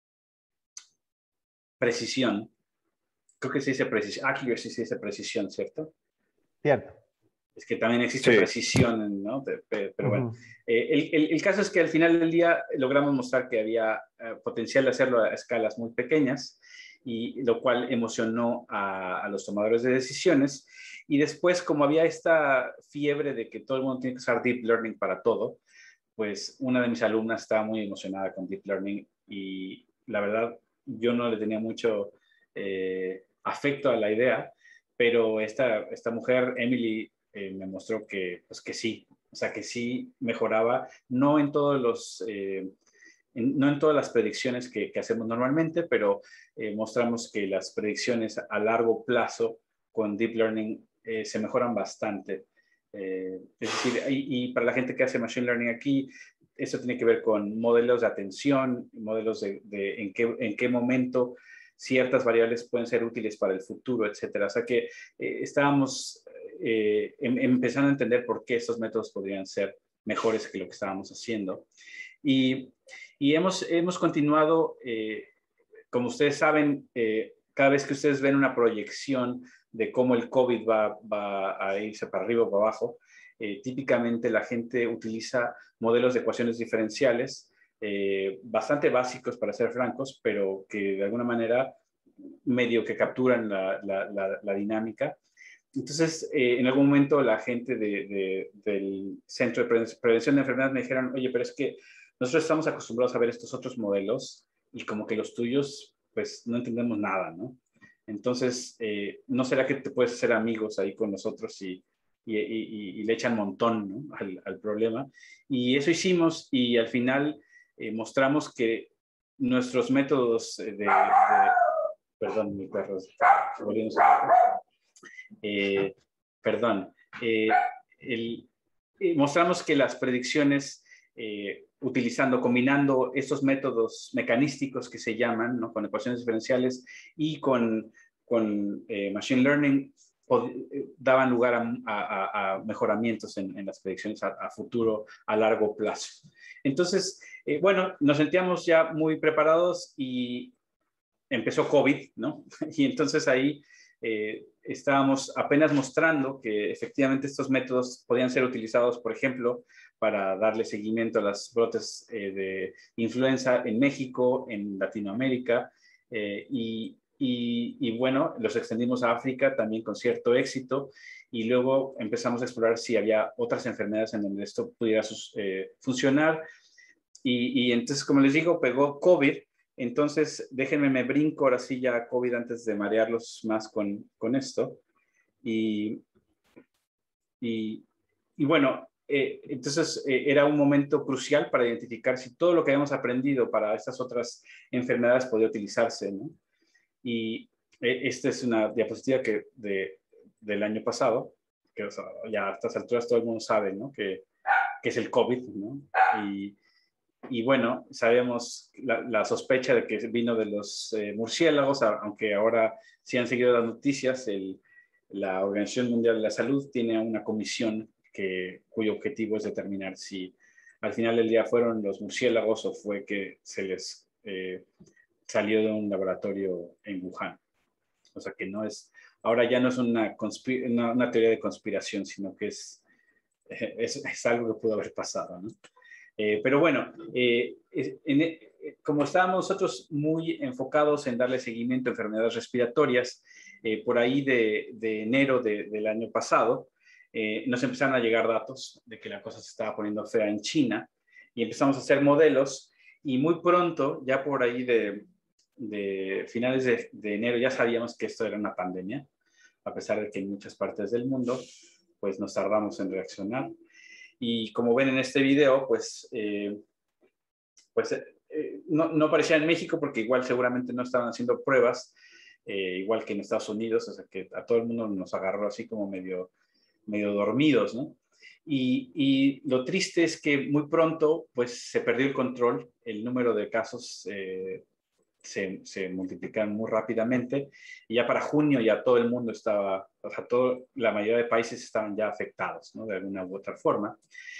precisión. Creo que se dice precisión, accuracy se dice precisión, ¿cierto? Cierto. Es que también existe sí. precisión, ¿no? Pero uh-huh. bueno, eh, el, el, el caso es que al final del día logramos mostrar que había uh, potencial de hacerlo a escalas muy pequeñas, y lo cual emocionó a, a los tomadores de decisiones. Y después, como había esta fiebre de que todo el mundo tiene que usar Deep Learning para todo, pues una de mis alumnas estaba muy emocionada con Deep Learning y la verdad yo no le tenía mucho eh, afecto a la idea, pero esta, esta mujer, Emily, eh, me mostró que, pues que sí, o sea, que sí mejoraba, no en todos los... Eh, En, no en todas las predicciones que, que hacemos normalmente, pero eh, mostramos que las predicciones a largo plazo con Deep Learning eh, se mejoran bastante. Eh, es decir, y, y para la gente que hace Machine Learning aquí, eso tiene que ver con modelos de atención, modelos de, de en, qué, en qué momento ciertas variables pueden ser útiles para el futuro, etcétera. O sea que eh, estábamos eh, em, empezando a entender por qué estos métodos podrían ser mejores que lo que estábamos haciendo. Y, y hemos, hemos continuado, eh, como ustedes saben, eh, cada vez que ustedes ven una proyección de cómo el COVID va, va a irse para arriba o para abajo, eh, típicamente la gente utiliza modelos de ecuaciones diferenciales eh, bastante básicos, para ser francos, pero que de alguna manera medio que capturan la, la, la, la dinámica. Entonces, eh, en algún momento la gente de, de, del Centro de Prevención de Enfermedades me dijeron, oye, pero es que nosotros estamos acostumbrados a ver estos otros modelos y como que los tuyos, pues no entendemos nada, ¿no? Entonces, eh, ¿no será que te puedes hacer amigos ahí con nosotros y, y, y, y le echan un montón, ¿no? al, al problema? Y eso hicimos y al final eh, mostramos que nuestros métodos de... de perdón, mi perro está volviéndose loco. Eh, perdón, eh, el, eh, mostramos que las predicciones eh, utilizando, combinando estos métodos mecanísticos que se llaman, ¿no? Con ecuaciones diferenciales y con, con eh, Machine Learning, daban lugar a, a, a mejoramientos en, en las predicciones a, a futuro, a largo plazo. Entonces, eh, bueno, nos sentíamos ya muy preparados y empezó COVID, ¿no? Y entonces ahí eh, estábamos apenas mostrando que efectivamente estos métodos podían ser utilizados, por ejemplo, para darle seguimiento a las brotes eh, de influenza en México, en Latinoamérica, eh, y, y, y bueno, los extendimos a África también con cierto éxito, y luego empezamos a explorar si había otras enfermedades en donde esto pudiera eh, funcionar, y, y entonces, como les digo, pegó COVID. Entonces, déjenme, me brinco ahora sí ya a COVID antes de marearlos más con, con esto. Y, y, y bueno, eh, entonces eh, era un momento crucial para identificar si todo lo que habíamos aprendido para estas otras enfermedades podía utilizarse, ¿no? Y eh, esta es una diapositiva que de, del año pasado, que o sea, ya a estas alturas todo el mundo sabe, ¿no? Que, que es el COVID, ¿no? Y, Y bueno, sabemos la, la sospecha de que vino de los eh, murciélagos, aunque ahora sí han seguido las noticias, el, la Organización Mundial de la Salud tiene una comisión que, cuyo objetivo es determinar si al final del día fueron los murciélagos o fue que se les eh, salió de un laboratorio en Wuhan. O sea que no es, ahora ya no es una, una, una teoría de conspiración, sino que es, es, es algo que pudo haber pasado, ¿no? Eh, pero bueno, eh, en, en, como estábamos nosotros muy enfocados en darle seguimiento a enfermedades respiratorias, eh, por ahí de, de enero de, del año pasado, eh, nos empezaron a llegar datos de que la cosa se estaba poniendo fea en China y empezamos a hacer modelos y muy pronto, ya por ahí de, de finales de, de enero, ya sabíamos que esto era una pandemia, a pesar de que en muchas partes del mundo, pues nos tardamos en reaccionar. Y como ven en este video, pues, eh, pues eh, no, no aparecía en México porque igual seguramente no estaban haciendo pruebas, eh, igual que en Estados Unidos, o sea que a todo el mundo nos agarró así como medio, medio dormidos, ¿no? Y, y lo triste es que muy pronto, pues, se perdió el control, el número de casos eh, se, se multiplicaron muy rápidamente, y ya para junio ya todo el mundo estaba, o sea, todo, la mayoría de países estaban ya afectados, ¿no? De alguna u otra forma.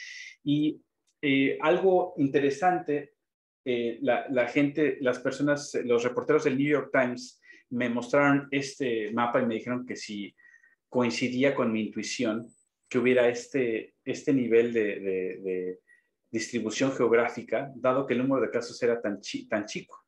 Y eh, algo interesante, eh, la, la gente, las personas, los reporteros del New York Times me mostraron este mapa y me dijeron que si coincidía con mi intuición, que hubiera este, este nivel de, de, de distribución geográfica, dado que el número de casos era tan, chi, tan chico.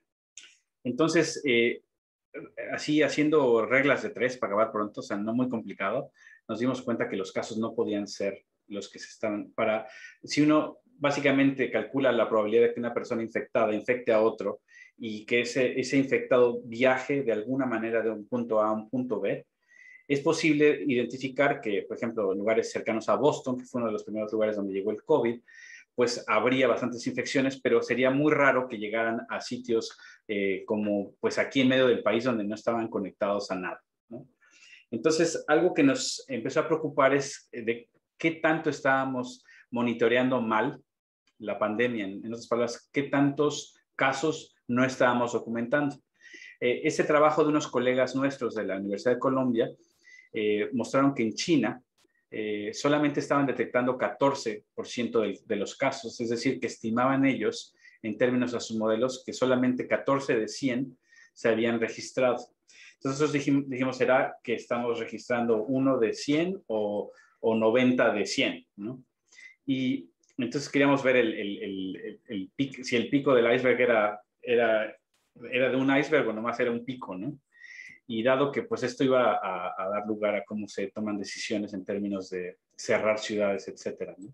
Entonces, eh, así haciendo reglas de tres para acabar pronto, o sea, no muy complicado, nos dimos cuenta que los casos no podían ser los que se estaban, para, si uno básicamente calcula la probabilidad de que una persona infectada infecte a otro y que ese, ese infectado viaje de alguna manera de un punto A a un punto B, es posible identificar que, por ejemplo, en lugares cercanos a Boston, que fue uno de los primeros lugares donde llegó el COVID, pues habría bastantes infecciones, pero sería muy raro que llegaran a sitios eh, como pues aquí en medio del país donde no estaban conectados a nada, ¿no? Entonces, algo que nos empezó a preocupar es de qué tanto estábamos monitoreando mal la pandemia. En otras palabras, qué tantos casos no estábamos documentando. Eh, ese trabajo de unos colegas nuestros de la Universidad de Colombia eh, mostraron que en China eh, solamente estaban detectando catorce por ciento de, de los casos, es decir, que estimaban ellos, en términos de sus modelos, que solamente catorce de cien se habían registrado. Entonces nosotros dijimos, dijimos ¿será que estamos registrando uno de cien o, o noventa de cien, ¿no? Y entonces queríamos ver el, el, el, el, el pico, si el pico del iceberg era, era, era de un iceberg o nomás era un pico, ¿no? Y dado que pues esto iba a, a dar lugar a cómo se toman decisiones en términos de cerrar ciudades, etcétera, ¿no?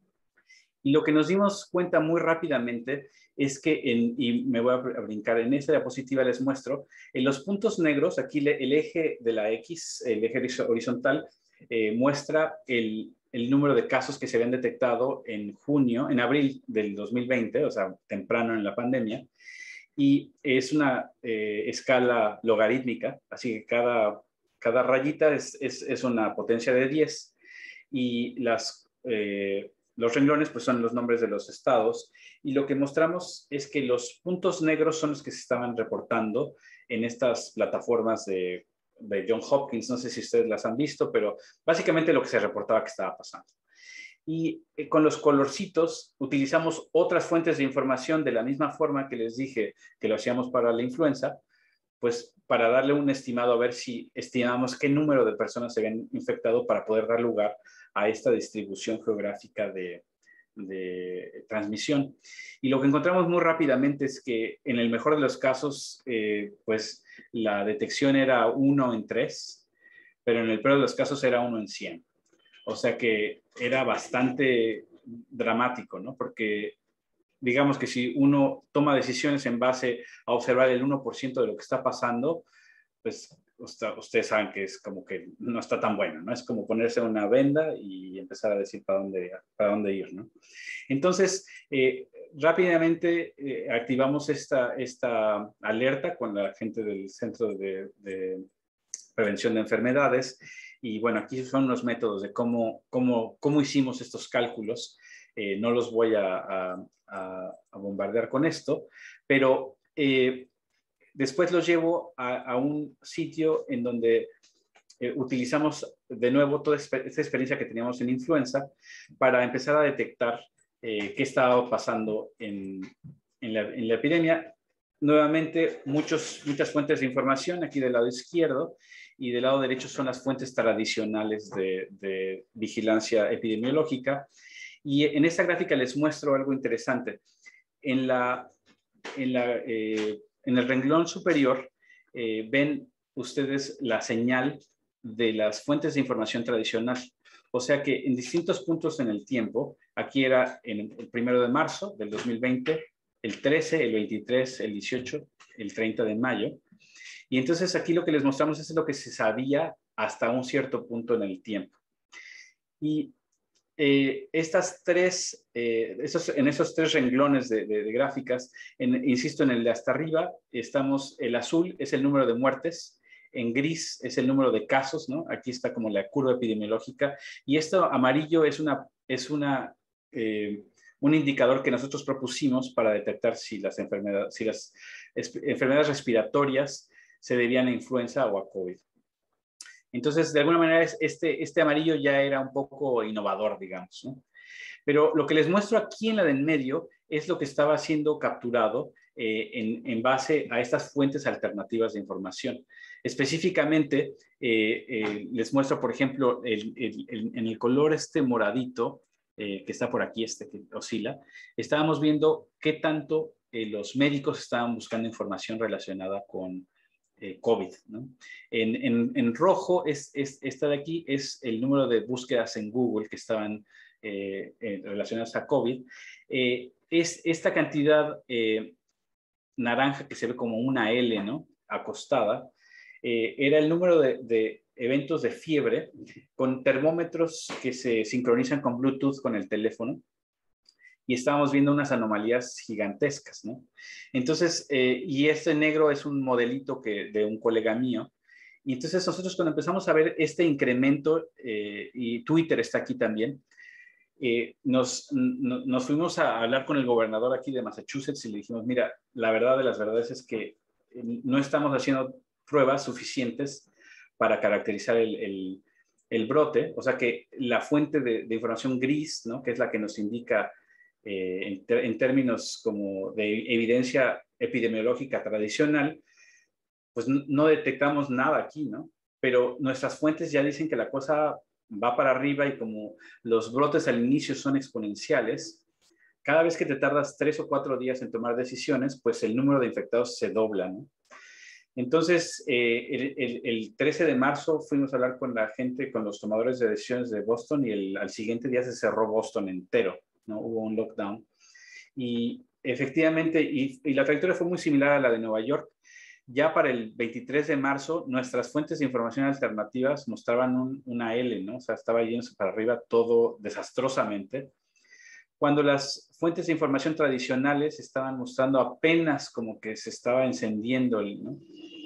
Y lo que nos dimos cuenta muy rápidamente es que, en, y me voy a brincar, en esta diapositiva les muestro, en los puntos negros, aquí le, el eje de la X, el eje horizontal, eh, muestra el, el número de casos que se habían detectado en junio, en abril del dos mil veinte, o sea, temprano en la pandemia, y es una eh, escala logarítmica, así que cada, cada rayita es, es, es una potencia de diez, y las... Eh, los renglones pues son los nombres de los estados, y lo que mostramos es que los puntos negros son los que se estaban reportando en estas plataformas de, de Johns Hopkins, no sé si ustedes las han visto, pero básicamente lo que se reportaba que estaba pasando. Y eh, con los colorcitos utilizamos otras fuentes de información de la misma forma que les dije que lo hacíamos para la influenza, pues para darle un estimado a ver si estimamos qué número de personas se habían infectado para poder dar lugar a esta distribución geográfica de, de transmisión. Y lo que encontramos muy rápidamente es que en el mejor de los casos, eh, pues la detección era uno en tres, pero en el peor de los casos era uno en cien. O sea que era bastante dramático, ¿no? Porque digamos que si uno toma decisiones en base a observar el uno por ciento de lo que está pasando, pues ustedes saben que es como que no está tan bueno, ¿no? Es como ponerse una venda y empezar a decir para dónde, para dónde ir, ¿no? Entonces, eh, rápidamente eh, activamos esta, esta alerta con la gente del Centro de, de Prevención de Enfermedades. Y bueno, aquí son los métodos de cómo, cómo, cómo hicimos estos cálculos. Eh, no los voy a, a, a bombardear con esto, pero eh, después los llevo a, a un sitio en donde eh, utilizamos de nuevo toda esta experiencia que teníamos en influenza para empezar a detectar eh, qué estaba pasando en, en, la, en la epidemia. Nuevamente, muchos, muchas fuentes de información aquí del lado izquierdo, y del lado derecho son las fuentes tradicionales de, de vigilancia epidemiológica. Y en esta gráfica les muestro algo interesante. En, la, en, la, eh, en el renglón superior eh, ven ustedes la señal de las fuentes de información tradicional. O sea que en distintos puntos en el tiempo, aquí era en el primero de marzo del dos mil veinte, el trece, el veintitrés, el dieciocho, el treinta de mayo. Y entonces aquí lo que les mostramos es lo que se sabía hasta un cierto punto en el tiempo. Y eh, estas tres, eh, esos, en esos tres renglones de, de, de gráficas, en, insisto, en el de hasta arriba, estamos, el azul es el número de muertes, en gris es el número de casos, ¿no? Aquí está como la curva epidemiológica, y esto amarillo es, una, es una, eh, un indicador que nosotros propusimos para detectar si las enfermedades, si las enfermedades respiratorias se debían a influenza o a COVID. Entonces, de alguna manera, este, este amarillo ya era un poco innovador, digamos, ¿no? Pero lo que les muestro aquí en la de en medio es lo que estaba siendo capturado eh, en, en base a estas fuentes alternativas de información. Específicamente, eh, eh, les muestro, por ejemplo, el, el, el, en el color este moradito, eh, que está por aquí, este que oscila, estábamos viendo qué tanto eh, los médicos estaban buscando información relacionada con Eh, COVID, ¿no? En, en, en rojo, es, es, esta de aquí es el número de búsquedas en Google que estaban eh, eh, relacionadas a COVID. Eh, es esta cantidad eh, naranja que se ve como una L, ¿no? Acostada, eh, era el número de, de eventos de fiebre con termómetros que se sincronizan con Bluetooth con el teléfono. Y estábamos viendo unas anomalías gigantescas, ¿no? Entonces, eh, y este negro es un modelito que, de un colega mío. Y entonces nosotros cuando empezamos a ver este incremento, eh, y Twitter está aquí también, eh, nos, no, nos fuimos a hablar con el gobernador aquí de Massachusetts y le dijimos, mira, la verdad de las verdades es que no estamos haciendo pruebas suficientes para caracterizar el, el, el brote. O sea que la fuente de, de información gris, ¿no? Que es la que nos indica Eh, en, ter en términos como de evidencia epidemiológica tradicional, pues no, no detectamos nada aquí, ¿no? Pero nuestras fuentes ya dicen que la cosa va para arriba y como los brotes al inicio son exponenciales, cada vez que te tardas tres o cuatro días en tomar decisiones, pues el número de infectados se dobla, ¿no? Entonces, eh, el, el, el trece de marzo fuimos a hablar con la gente, con los tomadores de decisiones de Boston y el, al siguiente día se cerró Boston entero, ¿no? Hubo un lockdown. Y efectivamente, y, y la trayectoria fue muy similar a la de Nueva York. Ya para el veintitrés de marzo, nuestras fuentes de información alternativas mostraban un, una L, ¿no? O sea, estaba yéndose para arriba todo desastrosamente. Cuando las fuentes de información tradicionales estaban mostrando apenas como que se estaba encendiendo, ¿no?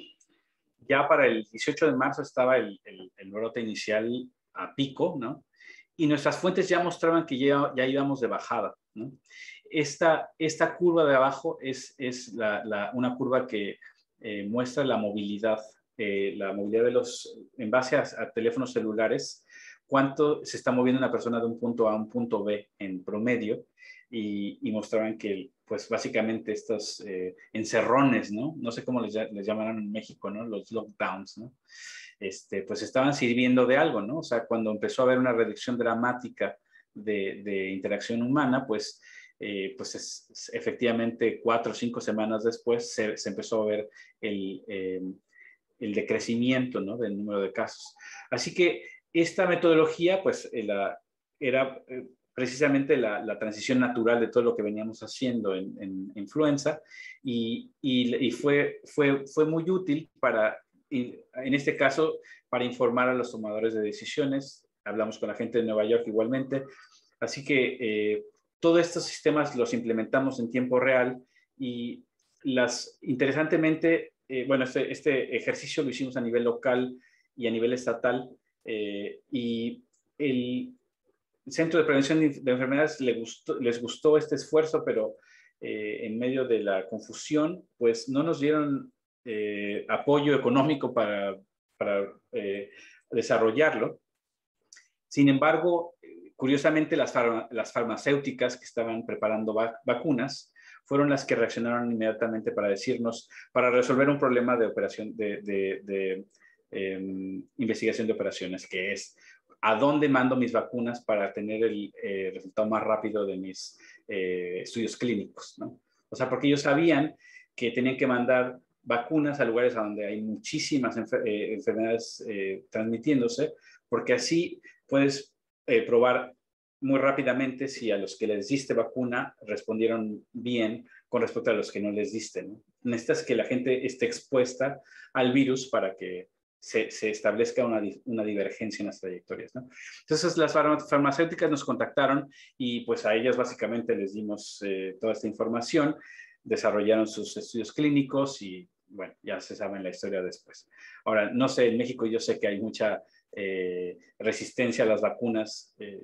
Ya para el dieciocho de marzo estaba el, el, el brote inicial a pico, ¿no? Y nuestras fuentes ya mostraban que ya, ya íbamos de bajada, ¿no? Esta, esta curva de abajo es, es la, la, una curva que eh, muestra la movilidad eh, la movilidad de los, en base a, a teléfonos celulares, cuánto se está moviendo una persona de un punto A a un punto B en promedio, y, y mostraban que, pues básicamente estos eh, encerrones, ¿no? No sé cómo les, les llamarán en México, ¿no? Los lockdowns, ¿no? Este, pues estaban sirviendo de algo, ¿no? O sea, cuando empezó a haber una reducción dramática de, de interacción humana, pues, eh, pues es, es, efectivamente cuatro o cinco semanas después se, se empezó a ver el, eh, el decrecimiento, ¿no? Del número de casos. Así que esta metodología, pues, eh, la, era eh, precisamente la, la transición natural de todo lo que veníamos haciendo en, en influenza, y, y, y fue, fue, fue muy útil para, en este caso, para informar a los tomadores de decisiones. Hablamos con la gente de Nueva York igualmente. Así que eh, todos estos sistemas los implementamos en tiempo real, y las, interesantemente, eh, bueno, este, este ejercicio lo hicimos a nivel local y a nivel estatal, eh, y el Centro de Prevención de Enfermedades les gustó, les gustó este esfuerzo, pero eh, en medio de la confusión, pues no nos dieron eh, apoyo económico para, para eh, desarrollarlo. Sin embargo, curiosamente, las, farma, las farmacéuticas que estaban preparando vac vacunas fueron las que reaccionaron inmediatamente para decirnos, para resolver un problema de operación, de, de, de eh, investigación de operaciones, que es a dónde mando mis vacunas para tener el eh, resultado más rápido de mis eh, estudios clínicos, ¿no? O sea, porque ellos sabían que tenían que mandar vacunas a lugares donde hay muchísimas enfer eh, enfermedades eh, transmitiéndose, porque así puedes eh, probar muy rápidamente si a los que les diste vacuna respondieron bien con respecto a los que no les diste, ¿no? Necesitas que la gente esté expuesta al virus para que se, se establezca una, una divergencia en las trayectorias, ¿no? Entonces las farmacéuticas nos contactaron, y pues a ellas básicamente les dimos eh, toda esta información, desarrollaron sus estudios clínicos, y bueno, ya se sabe la historia después. Ahora, no sé, en México yo sé que hay mucha eh, resistencia a las vacunas, eh,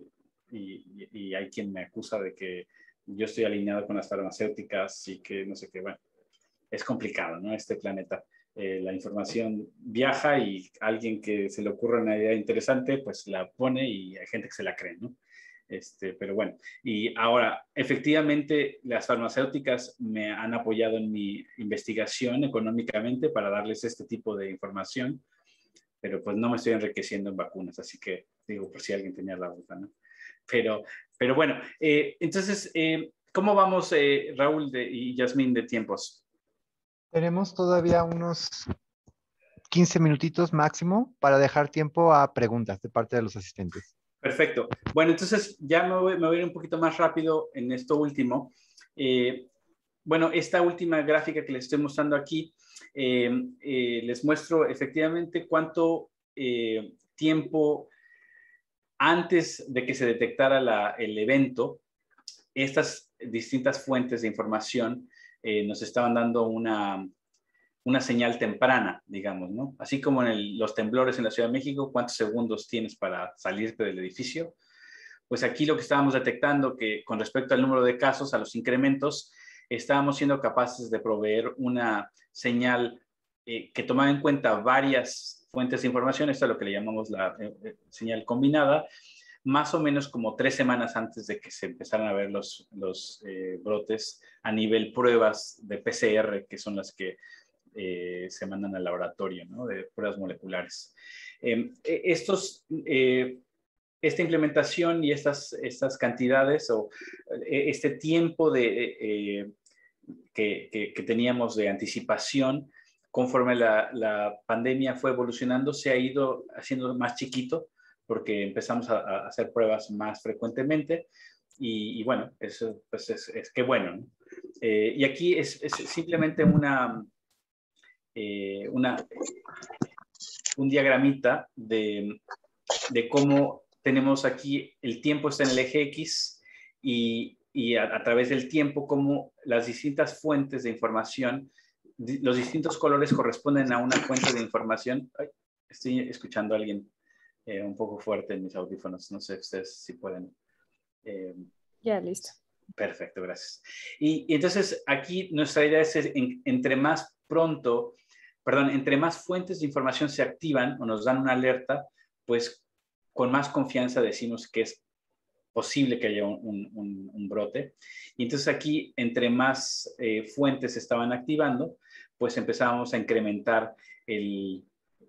y, y, y hay quien me acusa de que yo estoy alineado con las farmacéuticas y que no sé qué. Bueno, es complicado, ¿no? Este planeta. Eh, la información viaja, y alguien que se le ocurre una idea interesante, pues la pone, y hay gente que se la cree, ¿no? Este, pero bueno, y ahora, efectivamente, las farmacéuticas me han apoyado en mi investigación económicamente para darles este tipo de información, pero pues no me estoy enriqueciendo en vacunas, así que digo, por si alguien tenía la duda, ¿no? Pero, pero bueno, eh, entonces, eh, ¿cómo vamos, eh, Raúl de, y Yasmín, de tiempos? Tenemos todavía unos quince minutitos máximo para dejar tiempo a preguntas de parte de los asistentes. Perfecto. Bueno, entonces ya me voy, me voy a ir un poquito más rápido en esto último. Eh, bueno, esta última gráfica que les estoy mostrando aquí, eh, eh, les muestro efectivamente cuánto eh, tiempo antes de que se detectara la, el evento, estas distintas fuentes de información eh, nos estaban dando una, una señal temprana, digamos, ¿no? Así como en el, los temblores en la Ciudad de México, ¿cuántos segundos tienes para salirte del edificio? Pues aquí lo que estábamos detectando, que con respecto al número de casos, a los incrementos, estábamos siendo capaces de proveer una señal eh, que tomaba en cuenta varias fuentes de información. Esto es lo que le llamamos la eh, señal combinada, más o menos como tres semanas antes de que se empezaran a ver los, los eh, brotes a nivel pruebas de P C R, que son las que eh, se mandan al laboratorio, ¿no? De pruebas moleculares. Eh, estos, eh, esta implementación y estas, estas cantidades o eh, este tiempo de, eh, que, que, que teníamos de anticipación, conforme la, la pandemia fue evolucionando, se ha ido haciendo más chiquito, porque empezamos a, a hacer pruebas más frecuentemente, y, y bueno, eso pues es, es que bueno, ¿no? Eh, y aquí es, es simplemente una, eh, una, un diagramita de, de cómo tenemos aquí el tiempo está en el eje X, y, y a, a través del tiempo cómo las distintas fuentes de información, los distintos colores corresponden a una fuente de información. Ay, estoy escuchando a alguien eh, un poco fuerte en mis audífonos, no sé ustedes si pueden. Eh, ya, listo. Perfecto, gracias. Y, y entonces aquí nuestra idea es, en, entre más pronto perdón, entre más fuentes de información se activan o nos dan una alerta, pues con más confianza decimos que es posible que haya un, un, un brote. Y entonces aquí, entre más eh, fuentes se estaban activando, pues empezábamos a incrementar el,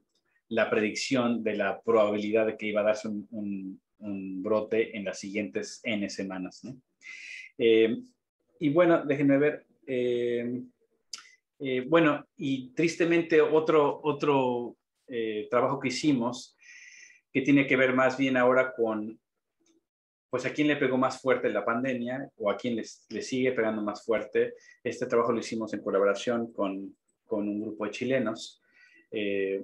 la predicción de la probabilidad de que iba a darse un, un, un brote en las siguientes N semanas, ¿no? Eh, y bueno, déjenme ver. Eh, eh, bueno, y tristemente otro, otro eh, trabajo que hicimos, que tiene que ver más bien ahora con pues a quién le pegó más fuerte la pandemia o a quién les, le sigue pegando más fuerte. Este trabajo lo hicimos en colaboración con, con un grupo de chilenos. Eh,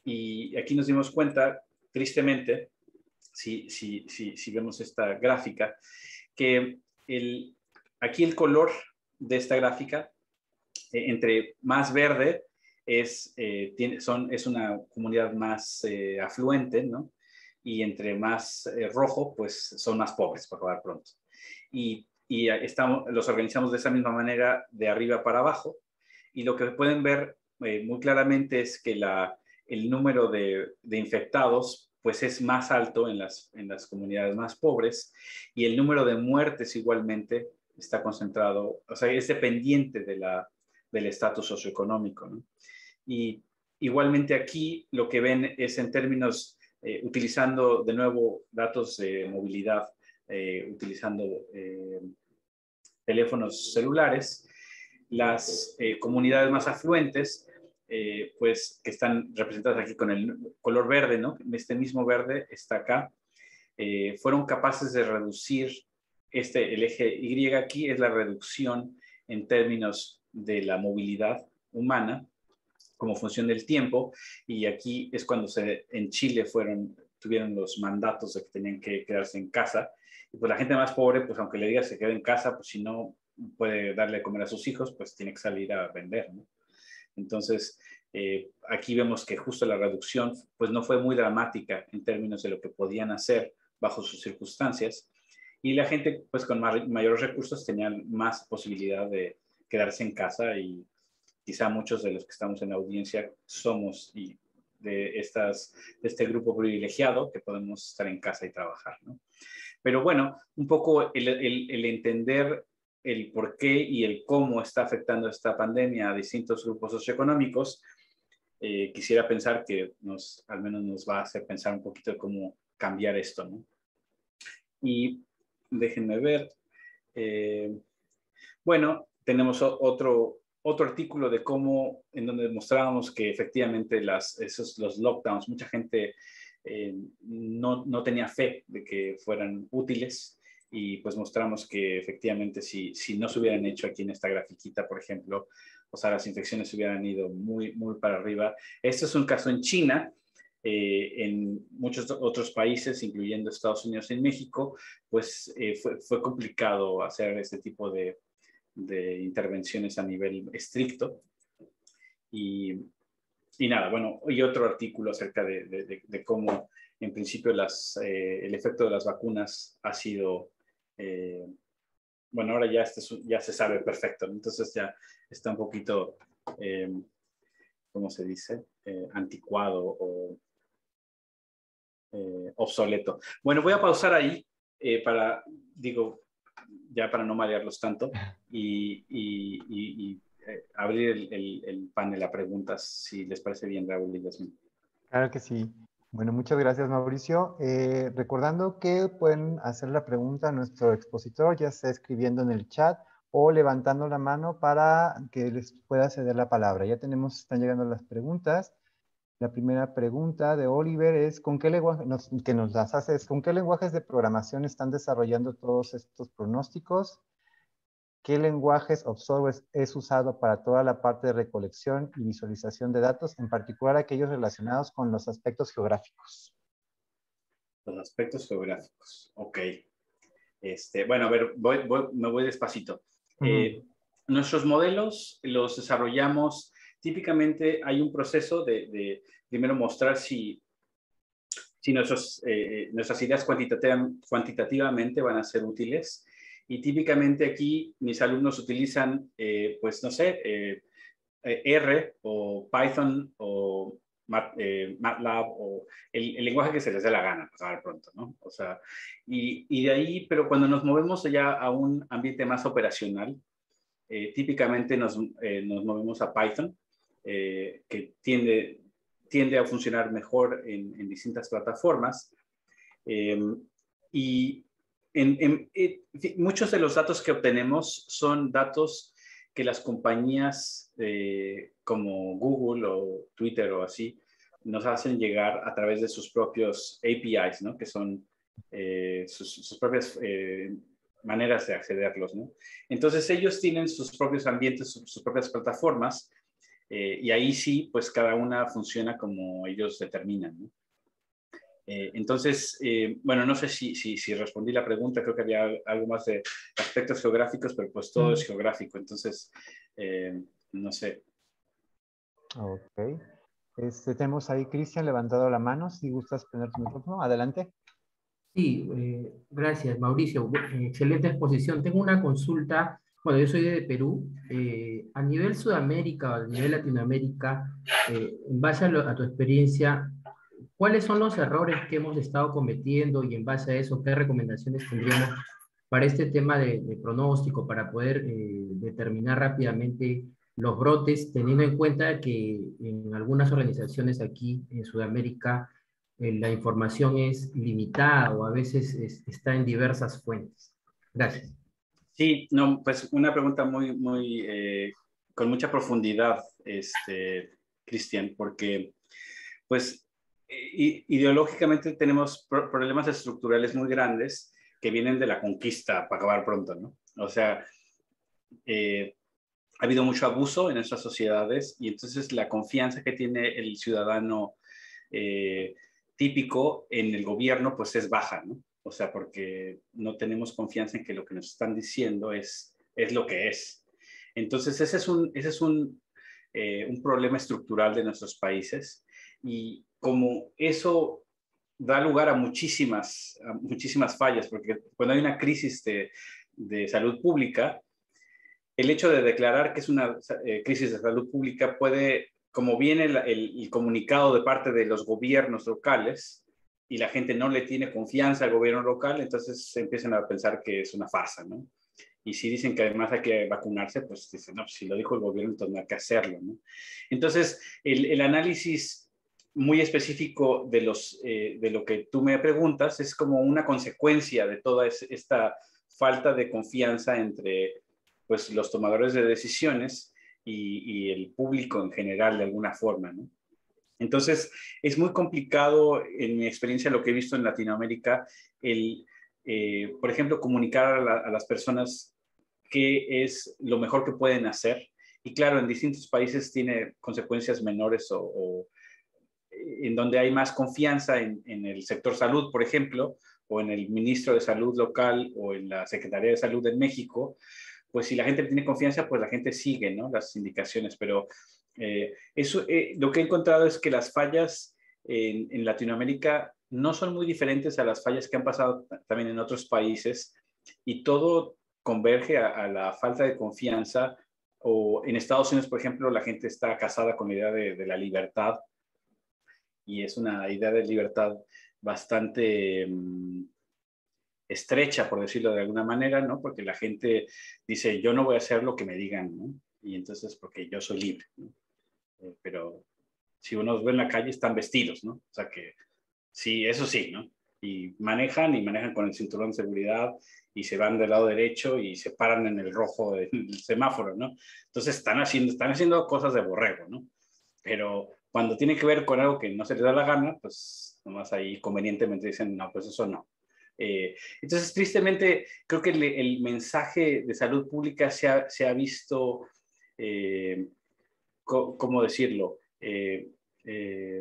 y aquí nos dimos cuenta, tristemente, si, si, si, si vemos esta gráfica, que el, aquí el color de esta gráfica, eh, entre más verde, es, eh, tiene, son, es una comunidad más eh, afluente, ¿no? Y entre más eh, rojo, pues son más pobres, para acabar pronto. Y, y estamos, los organizamos de esa misma manera, de arriba para abajo. Y lo que pueden ver eh, muy claramente es que la, el número de, de infectados pues es más alto en las, en las comunidades más pobres y el número de muertes igualmente está concentrado, o sea, es dependiente de la, del estatus socioeconómico, ¿no? Y igualmente aquí lo que ven es en términos Eh, utilizando de nuevo datos de movilidad, eh, utilizando eh, teléfonos celulares, las eh, comunidades más afluentes, eh, pues que están representadas aquí con el color verde, ¿no? Este mismo verde está acá, eh, fueron capaces de reducir este, el eje Y aquí es la reducción en términos de la movilidad humana, como función del tiempo, y aquí es cuando se, en Chile fueron, tuvieron los mandatos de que tenían que quedarse en casa, y pues la gente más pobre, pues aunque le diga se quede en casa, pues si no puede darle a comer a sus hijos, pues tiene que salir a vender, ¿no? Entonces, eh, aquí vemos que justo la reducción, pues no fue muy dramática en términos de lo que podían hacer bajo sus circunstancias, y la gente, pues con más, mayores recursos, tenían más posibilidad de quedarse en casa y quizá muchos de los que estamos en la audiencia somos y de, estas, de este grupo privilegiado que podemos estar en casa y trabajar, ¿no? Pero bueno, un poco el, el, el entender el por qué y el cómo está afectando esta pandemia a distintos grupos socioeconómicos, eh, quisiera pensar que nos, al menos nos va a hacer pensar un poquito de cómo cambiar esto, ¿no? Y déjenme ver. Eh, bueno, tenemos otro... otro artículo de cómo, en donde mostrábamos que efectivamente las, esos, los lockdowns, mucha gente eh, no, no tenía fe de que fueran útiles y pues mostramos que efectivamente si, si no se hubieran hecho aquí en esta grafiquita, por ejemplo, o sea, las infecciones hubieran ido muy, muy para arriba. Este es un caso en China. Eh, en muchos otros países, incluyendo Estados Unidos y México, pues eh, fue, fue complicado hacer este tipo de de intervenciones a nivel estricto. Y, y nada, bueno, y otro artículo acerca de, de, de cómo en principio las, eh, el efecto de las vacunas ha sido, eh, bueno, ahora ya, este, ya se sabe perfecto, entonces ya está un poquito, eh, ¿cómo se dice? Eh, anticuado o eh, obsoleto. Bueno, voy a pausar ahí eh, para, digo, ya para no marearlos tanto, y, y, y, y eh, abrir el, el, el panel a preguntas, si les parece bien, Raúl y Yasmin. Claro que sí. Bueno, muchas gracias, Mauricio. Eh, recordando que pueden hacer la pregunta a nuestro expositor, ya sea escribiendo en el chat o levantando la mano para que les pueda ceder la palabra. Ya tenemos, están llegando las preguntas. La primera pregunta de Oliver es, ¿con qué lenguaje, nos, que nos las hace, es, ¿con qué lenguajes de programación están desarrollando todos estos pronósticos? ¿Qué lenguajes o software es usado para toda la parte de recolección y visualización de datos, en particular aquellos relacionados con los aspectos geográficos? Los aspectos geográficos, ok. Este, bueno, a ver, voy, voy, me voy despacito. Uh-huh. eh, nuestros modelos los desarrollamos, típicamente hay un proceso de, de primero mostrar si, si nuestros, eh, nuestras ideas cuantitativa, cuantitativamente van a ser útiles. Y típicamente aquí mis alumnos utilizan, eh, pues no sé, eh, eh, R o Python o Mat, eh, MATLAB o el, el lenguaje que se les dé la gana, para acabar pronto, ¿no? O sea, y, y de ahí, pero cuando nos movemos ya a un ambiente más operacional, eh, típicamente nos, eh, nos movemos a Python, eh, que tiende, tiende a funcionar mejor en, en distintas plataformas. Eh, y en, en, en, muchos de los datos que obtenemos son datos que las compañías eh, como Google o Twitter o así nos hacen llegar a través de sus propios A P Is, ¿no? Que son eh, sus, sus propias eh, maneras de accederlos, ¿no? Entonces ellos tienen sus propios ambientes, sus, sus propias plataformas eh, y ahí sí, pues cada una funciona como ellos determinan, ¿no? Eh, entonces, eh, bueno, no sé si, si, si respondí la pregunta, creo que había algo más de aspectos geográficos, pero pues todo es geográfico, entonces, eh, no sé. Ok. Este, tenemos ahí Cristian levantado la mano, si gustas poner tu micrófono, adelante. Sí, eh, gracias, Mauricio. Excelente exposición. Tengo una consulta. Bueno, yo soy de Perú. Eh, a nivel Sudamérica o a nivel Latinoamérica, eh, en base a, lo, a tu experiencia, ¿cuáles son los errores que hemos estado cometiendo y en base a eso, qué recomendaciones tendríamos para este tema de, de pronóstico, para poder eh, determinar rápidamente los brotes, teniendo en cuenta que en algunas organizaciones aquí en Sudamérica eh, la información es limitada o a veces es, está en diversas fuentes? Gracias. Sí, no, pues una pregunta muy, muy, eh, con mucha profundidad, este, Cristian, porque pues ideológicamente tenemos problemas estructurales muy grandes que vienen de la conquista, para acabar pronto, ¿no? O sea, eh, ha habido mucho abuso en nuestras sociedades y entonces la confianza que tiene el ciudadano eh, típico en el gobierno pues es baja, ¿no? O sea, porque no tenemos confianza en que lo que nos están diciendo es, es lo que es. Entonces ese es un, ese es un, eh, un problema estructural de nuestros países y como eso da lugar a muchísimas, a muchísimas fallas, porque cuando hay una crisis de, de salud pública, el hecho de declarar que es una eh, crisis de salud pública puede, como viene el, el, el comunicado de parte de los gobiernos locales y la gente no le tiene confianza al gobierno local, entonces se empiezan a pensar que es una farsa, ¿no? Y si dicen que además hay que vacunarse, pues dicen, no, pues si lo dijo el gobierno, entonces no hay que hacerlo, ¿no? Entonces, el, el análisis muy específico de, los, eh, de lo que tú me preguntas es como una consecuencia de toda esta falta de confianza entre pues, los tomadores de decisiones y, y el público en general de alguna forma, ¿no? Entonces, es muy complicado, en mi experiencia, lo que he visto en Latinoamérica, el, eh, por ejemplo, comunicar a, la, a las personas qué es lo mejor que pueden hacer. Y claro, en distintos países tiene consecuencias menores o, o en donde hay más confianza en, en el sector salud, por ejemplo, o en el ministro de salud local o en la Secretaría de Salud en México, pues si la gente tiene confianza, pues la gente sigue, ¿no? Las indicaciones, pero eh, eso, eh, lo que he encontrado es que las fallas en, en Latinoamérica no son muy diferentes a las fallas que han pasado también en otros países y todo converge a, a la falta de confianza. O en Estados Unidos, por ejemplo, la gente está casada con la idea de, de la libertad y es una idea de libertad bastante um, estrecha, por decirlo de alguna manera, ¿no? Porque la gente dice, yo no voy a hacer lo que me digan, ¿no? Y entonces, porque yo soy libre, ¿no? Eh, pero si uno los ve en la calle, están vestidos, ¿no? O sea que sí, eso sí, ¿no? Y manejan y manejan con el cinturón de seguridad y se van del lado derecho y se paran en el rojo del semáforo, ¿no? Entonces están haciendo, están haciendo cosas de borrego, ¿no? Pero cuando tiene que ver con algo que no se les da la gana, pues nomás ahí convenientemente dicen, no, pues eso no. Eh, entonces, tristemente, creo que el, el mensaje de salud pública se ha, se ha visto, eh, co ¿cómo decirlo? Eh, eh,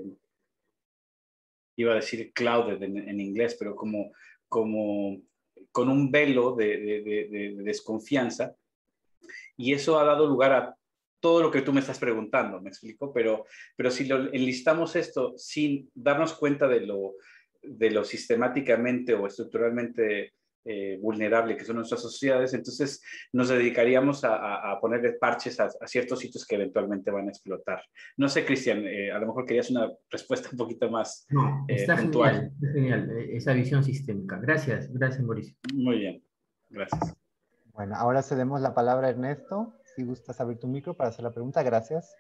iba a decir clouded en, en inglés, pero como, como con un velo de, de, de, de desconfianza. Y eso ha dado lugar a todo lo que tú me estás preguntando, ¿me explico? Pero, pero si lo enlistamos esto sin darnos cuenta de lo, de lo sistemáticamente o estructuralmente eh, vulnerable que son nuestras sociedades, entonces nos dedicaríamos a, a, a ponerle parches a, a ciertos sitios que eventualmente van a explotar. No sé, Cristian, eh, a lo mejor querías una respuesta un poquito más No, eh, está puntual. genial, está genial, eh, esa visión sistémica. Gracias, gracias, Mauricio. Muy bien, gracias. Bueno, ahora cedemos la palabra a Ernesto. Si gustas abrir tu micro para hacer la pregunta, gracias.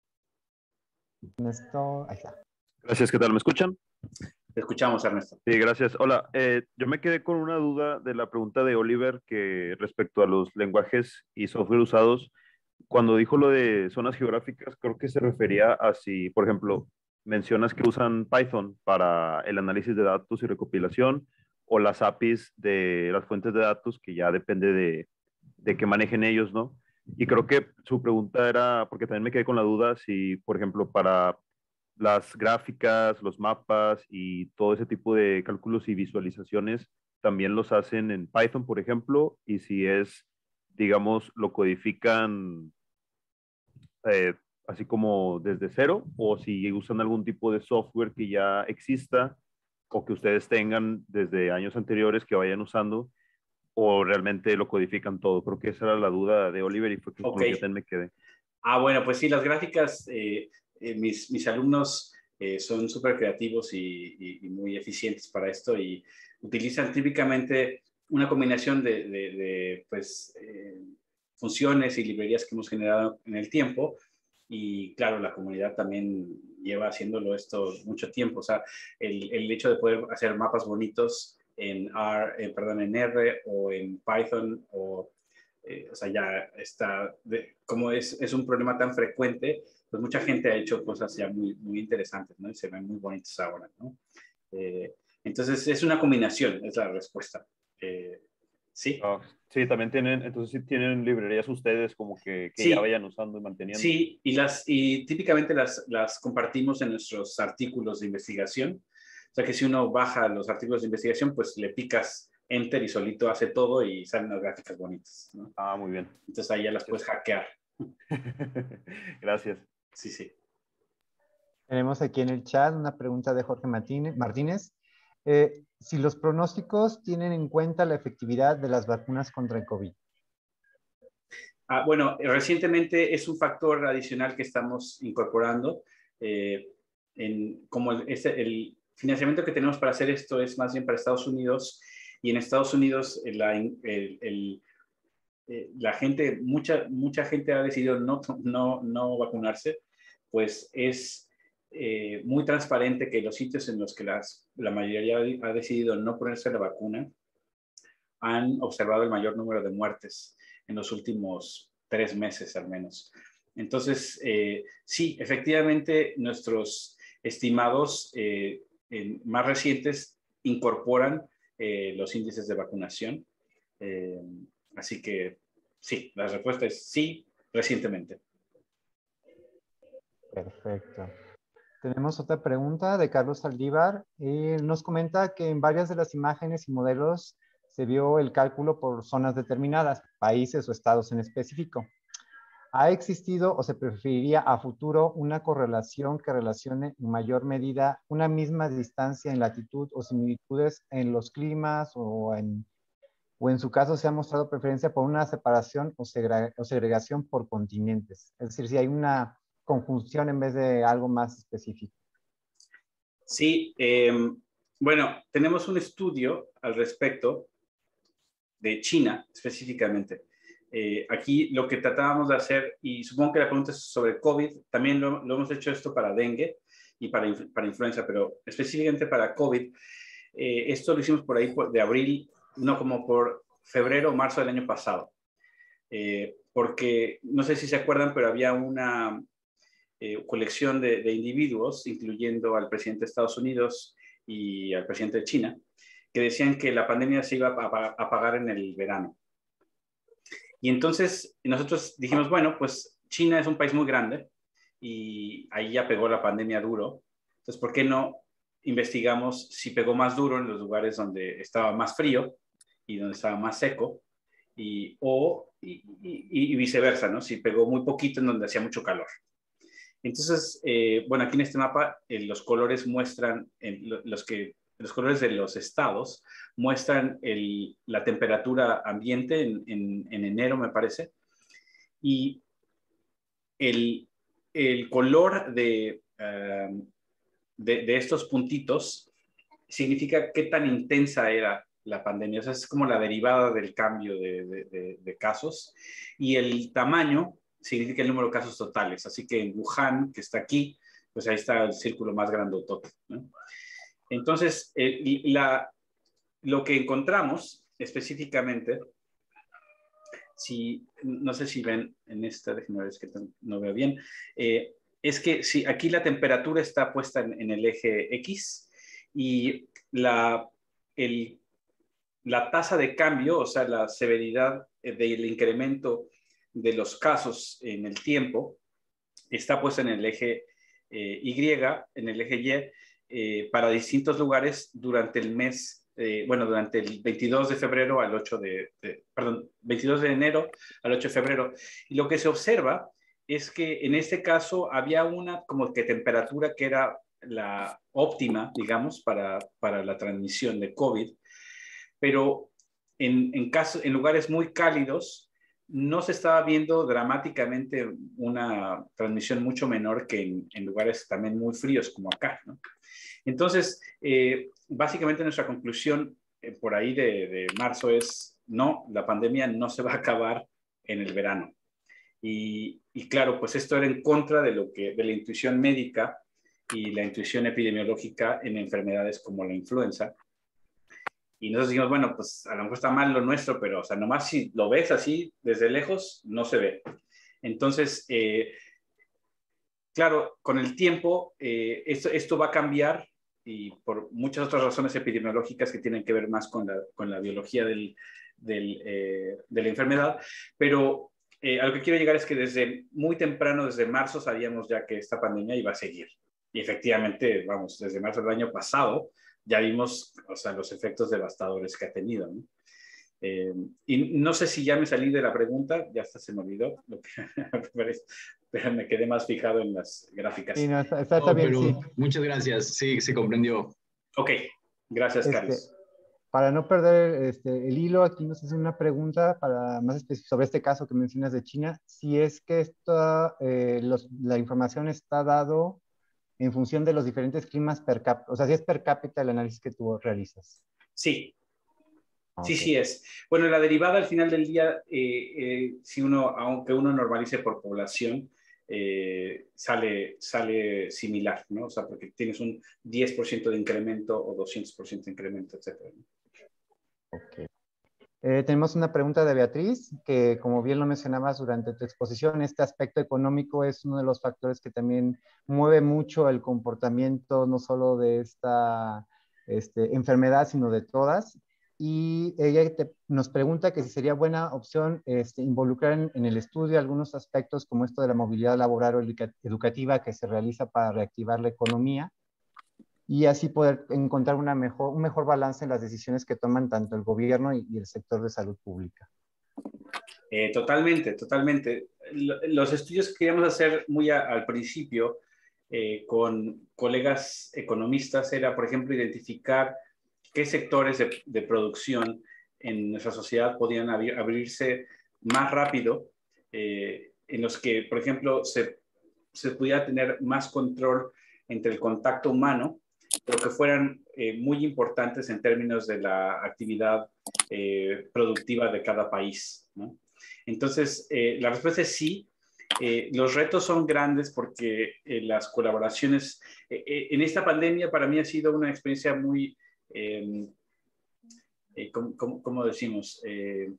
Ernesto, ahí está. Gracias, ¿qué tal? ¿Me escuchan? Te escuchamos, Ernesto. Sí, gracias. Hola, eh, yo me quedé con una duda de la pregunta de Oliver que respecto a los lenguajes y software usados. Cuando dijo lo de zonas geográficas, creo que se refería a si, por ejemplo, mencionas que usan Python para el análisis de datos y recopilación, o las A P Is de las fuentes de datos, que ya depende de, de que manejen ellos, ¿no? Y creo que su pregunta era, porque también me quedé con la duda, si, por ejemplo, para las gráficas, los mapas y todo ese tipo de cálculos y visualizaciones también los hacen en Python, por ejemplo, y si es, digamos, lo codifican eh, así como desde cero, o si usan algún tipo de software que ya exista o que ustedes tengan desde años anteriores que vayan usando, o realmente lo codifican todo. Creo que esa era la duda de Oliver y fue que Okay. yo también me quedé. Ah, bueno, pues sí, las gráficas, eh, eh, mis, mis alumnos eh, son súper creativos y, y, y muy eficientes para esto y utilizan típicamente una combinación de, de, de pues, eh, funciones y librerías que hemos generado en el tiempo. Y claro, la comunidad también lleva haciéndolo esto mucho tiempo. O sea, el, el hecho de poder hacer mapas bonitos en R, eh, perdón, en R o en Python o Eh, o sea, ya está, de, como es, es un problema tan frecuente, pues mucha gente ha hecho cosas ya muy, muy interesantes, ¿no? Y se ven muy bonitos ahora, ¿no? Eh, entonces, es una combinación, es la respuesta. Eh, ¿Sí? Oh, sí, también tienen, entonces sí tienen librerías ustedes como que, que Sí, ya vayan usando y manteniendo. Sí, y, las, y típicamente las, las compartimos en nuestros artículos de investigación. O sea que si uno baja los artículos de investigación, pues le picas Enter y solito hace todo y salen las gráficas bonitas, ¿no? Ah, muy bien. Entonces ahí ya las puedes hackear. Gracias. Sí, sí. Tenemos aquí en el chat una pregunta de Jorge Martínez. Eh, si los pronósticos tienen en cuenta la efectividad de las vacunas contra el COVID. Ah, bueno, recientemente es un factor adicional que estamos incorporando. Eh, en, como el, este, el financiamiento que tenemos para hacer esto es más bien para Estados Unidos, y en Estados Unidos la, el, el, eh, la gente, mucha, mucha gente ha decidido no, no, no vacunarse, pues es eh, muy transparente que los sitios en los que las, la mayoría ha decidido no ponerse la vacuna han observado el mayor número de muertes en los últimos tres meses al menos. Entonces, eh, sí, efectivamente, nuestros estimados eh, en, más recientes incorporan eh, los índices de vacunación. Eh, así que sí, la respuesta es sí, recientemente. Perfecto. Tenemos otra pregunta de Carlos Saldívar. Eh, nos comenta que en varias de las imágenes y modelos se vio el cálculo por zonas determinadas, países o estados en específico. ¿Ha existido o se preferiría a futuro una correlación que relacione en mayor medida una misma distancia en latitud o similitudes en los climas, o en, o en su caso se ha mostrado preferencia por una separación o, segre, o segregación por continentes? Es decir, si hay una conjunción en vez de algo más específico. Sí, eh, bueno, tenemos un estudio al respecto de China específicamente. Eh, aquí lo que tratábamos de hacer, y supongo que la pregunta es sobre COVID, también lo, lo hemos hecho esto para dengue y para, para influenza, pero específicamente para COVID, eh, esto lo hicimos por ahí por, de abril, no como por febrero o marzo del año pasado. Eh, porque no sé si se acuerdan, pero había una eh, colección de, de individuos, incluyendo al presidente de Estados Unidos y al presidente de China, que decían que la pandemia se iba a apagar en el verano. Y entonces nosotros dijimos, bueno, pues China es un país muy grande y ahí ya pegó la pandemia duro. Entonces, ¿por qué no investigamos si pegó más duro en los lugares donde estaba más frío y donde estaba más seco? Y, o, y, y, y viceversa, ¿no? Si pegó muy poquito en donde hacía mucho calor. Entonces, eh, bueno, aquí en este mapa eh, los colores muestran, eh, los que los colores de los estados muestran el, la temperatura ambiente en, en, en enero, me parece, y el, el color de, uh, de, de estos puntitos significa qué tan intensa era la pandemia. O sea, es como la derivada del cambio de, de, de, de casos. Y el tamaño significa el número de casos totales. Así que en Wuhan, que está aquí, pues ahí está el círculo más grandotote, ¿no? Entonces, eh, la, lo que encontramos específicamente, si, no sé si ven en esta, déjenme ver, es que no veo bien, eh, es que si aquí la temperatura está puesta en, en el eje X y la, el, la tasa de cambio, o sea, la severidad del incremento de los casos en el tiempo, está puesta en el eje eh, Y, en el eje Y, eh, para distintos lugares durante el mes, eh, bueno, durante el veintidós de febrero al ocho de, de, perdón, veintidós de enero al ocho de febrero. Y lo que se observa es que en este caso había una como que temperatura que era la óptima, digamos, para, para la transmisión de COVID, pero en, en, caso, en lugares muy cálidos no se estaba viendo dramáticamente una transmisión mucho menor que en, en lugares también muy fríos como acá, ¿no? Entonces, eh, básicamente nuestra conclusión eh, por ahí de, de marzo es, no, la pandemia no se va a acabar en el verano. Y, y claro, pues esto era en contra de, lo que, de la intuición médica y la intuición epidemiológica en enfermedades como la influenza. Y nosotros dijimos, bueno, pues a lo mejor está mal lo nuestro, pero, o sea, nomás si lo ves así desde lejos, no se ve. Entonces, eh, claro, con el tiempo, eh, esto, esto va a cambiar y por muchas otras razones epidemiológicas que tienen que ver más con la, con la biología del, del, eh, de la enfermedad. Pero eh, a lo que quiero llegar es que desde muy temprano, desde marzo, sabíamos ya que esta pandemia iba a seguir. Y efectivamente, vamos, desde marzo del año pasado, ya vimos, o sea, los efectos devastadores que ha tenido, ¿no? Eh, y no sé si ya me salí de la pregunta, ya hasta se me olvidó, lo que, pero me quedé más fijado en las gráficas. Sí, no, está, está, está no, bien, pero sí. muchas gracias, sí, se comprendió. Ok, gracias, este, Carlos. Para no perder este, el hilo, aquí nos hacen una pregunta para más específico sobre este caso que mencionas de China, si es que esta, eh, los, la información está dado en función de los diferentes climas per cápita, o sea, si es per cápita el análisis que tú realizas. Sí, okay. sí, sí es. Bueno, la derivada al final del día, eh, eh, si uno, aunque uno normalice por población, eh, sale, sale similar, ¿no? O sea, porque tienes un diez por ciento de incremento o doscientos por ciento de incremento, etcétera, ¿no? Ok. Eh, tenemos una pregunta de Beatriz, que como bien lo mencionabas durante tu exposición, este aspecto económico es uno de los factores que también mueve mucho el comportamiento, no solo de esta este, enfermedad, sino de todas. Y ella te, nos pregunta que si sería buena opción este, involucrar en, en el estudio algunos aspectos como esto de la movilidad laboral o educativa que se realiza para reactivar la economía, y así poder encontrar una mejor, un mejor balance en las decisiones que toman tanto el gobierno y, y el sector de salud pública. Eh, totalmente, totalmente. Los estudios que queríamos hacer muy a, al principio eh, con colegas economistas era, por ejemplo, identificar qué sectores de, de producción en nuestra sociedad podían abrir, abrirse más rápido, eh, en los que, por ejemplo, se, se pudiera tener más control entre el contacto humano, pero que fueran eh, muy importantes en términos de la actividad eh, productiva de cada país, ¿no? Entonces, eh, la respuesta es sí. Eh, los retos son grandes porque eh, las colaboraciones, eh, eh, en esta pandemia para mí ha sido una experiencia muy, eh, eh, ¿cómo, cómo, cómo decimos? Eh,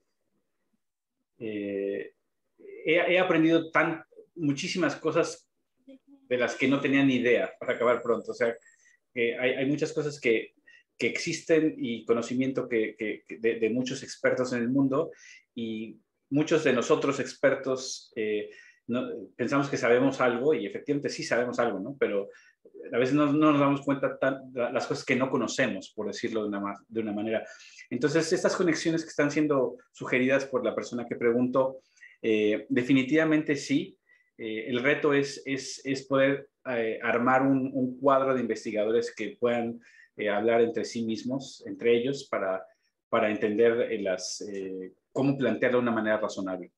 eh, he, he aprendido tan, muchísimas cosas de las que no tenía ni idea, para acabar pronto. O sea, eh, hay, hay muchas cosas que, que existen y conocimiento que, que, de, de muchos expertos en el mundo, y muchos de nosotros expertos eh, no, pensamos que sabemos algo y efectivamente sí sabemos algo, ¿no? Pero a veces no, no nos damos cuenta tan, las cosas que no conocemos, por decirlo de una, de una manera. Entonces, estas conexiones que están siendo sugeridas por la persona que preguntó, eh, definitivamente sí. Eh, el reto es, es, es poder eh, armar un, un cuadro de investigadores que puedan eh, hablar entre sí mismos, entre ellos, para, para entender eh, las, eh, cómo plantearlo de una manera razonable.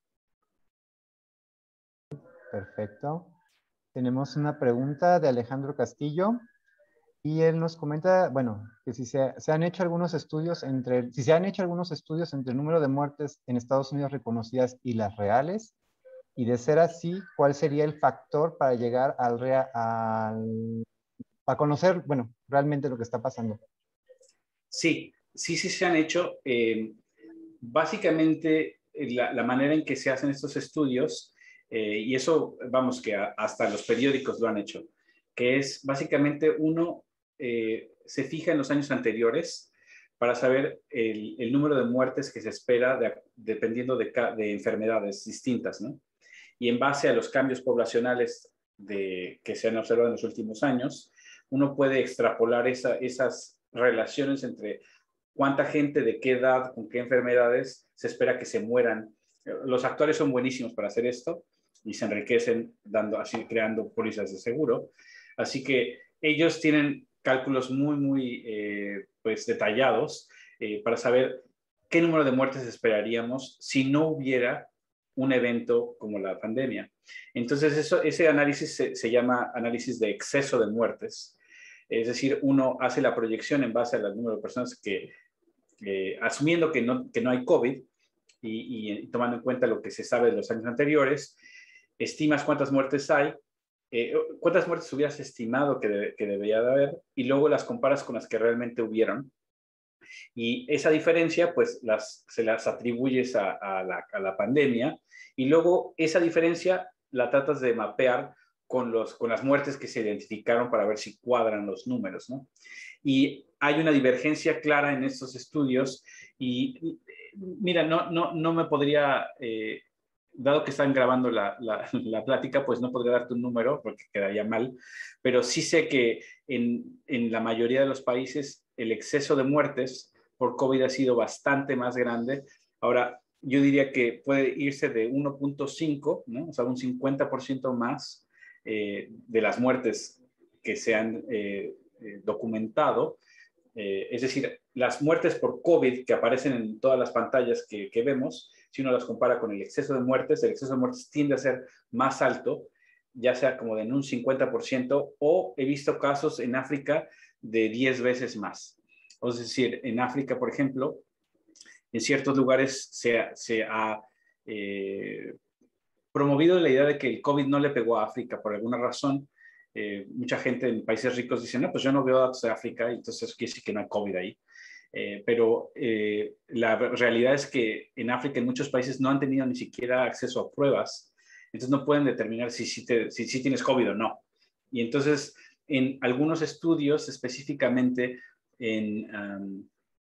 Perfecto. Tenemos una pregunta de Alejandro Castillo y él nos comenta, bueno, que si se, se han hecho algunos estudios entre, si se han hecho algunos estudios entre el número de muertes en Estados Unidos reconocidas y las reales, y de ser así, ¿cuál sería el factor para llegar al, rea, al para conocer, bueno, realmente lo que está pasando? Sí, sí, sí se han hecho. Eh, básicamente, la, la manera en que se hacen estos estudios, eh, y eso, vamos, que a, hasta los periódicos lo han hecho, que es básicamente uno eh, se fija en los años anteriores para saber el, el número de muertes que se espera de, dependiendo de, de enfermedades distintas, ¿no? Y en base a los cambios poblacionales de, que se han observado en los últimos años, uno puede extrapolar esa, esas relaciones entre cuánta gente, de qué edad, con qué enfermedades se espera que se mueran. Los actuarios son buenísimos para hacer esto y se enriquecen dando, así, creando pólizas de seguro. Así que ellos tienen cálculos muy, muy eh, pues, detallados eh, para saber qué número de muertes esperaríamos si no hubiera un evento como la pandemia. Entonces, eso, ese análisis se, se llama análisis de exceso de muertes. Es decir, uno hace la proyección en base al número de personas que, eh, asumiendo que no, que no hay COVID y, y tomando en cuenta lo que se sabe de los años anteriores, estimas cuántas muertes hay, eh, cuántas muertes hubieras estimado que, de, que debería de haber, y luego las comparas con las que realmente hubieron. Y esa diferencia, pues, las, se las atribuyes a, a, la, a la pandemia, y luego esa diferencia la tratas de mapear con, los, con las muertes que se identificaron para ver si cuadran los números, ¿no? Y hay una divergencia clara en estos estudios, y mira, no, no, no me podría, eh, dado que están grabando la, la, la plática, pues no podría darte un número porque quedaría mal, pero sí sé que en, en la mayoría de los países el exceso de muertes por COVID ha sido bastante más grande. Ahora, yo diría que puede irse de uno punto cinco, ¿no? O sea, un cincuenta por ciento más eh, de las muertes que se han eh, eh, documentado. Eh, es decir, las muertes por COVID que aparecen en todas las pantallas que, que vemos, si uno las compara con el exceso de muertes, el exceso de muertes tiende a ser más alto, ya sea como de en un cincuenta por ciento, o he visto casos en África de diez veces más. Es decir, en África, por ejemplo, en ciertos lugares se, se ha eh, promovido la idea de que el COVID no le pegó a África por alguna razón. Eh, mucha gente en países ricos dice, no, pues yo no veo datos de África, entonces quiere decir que no hay COVID ahí. Eh, pero eh, la realidad es que en África, en muchos países, no han tenido ni siquiera acceso a pruebas, entonces no pueden determinar si, si, te, si, si tienes COVID o no. Y entonces, en algunos estudios, específicamente en, um,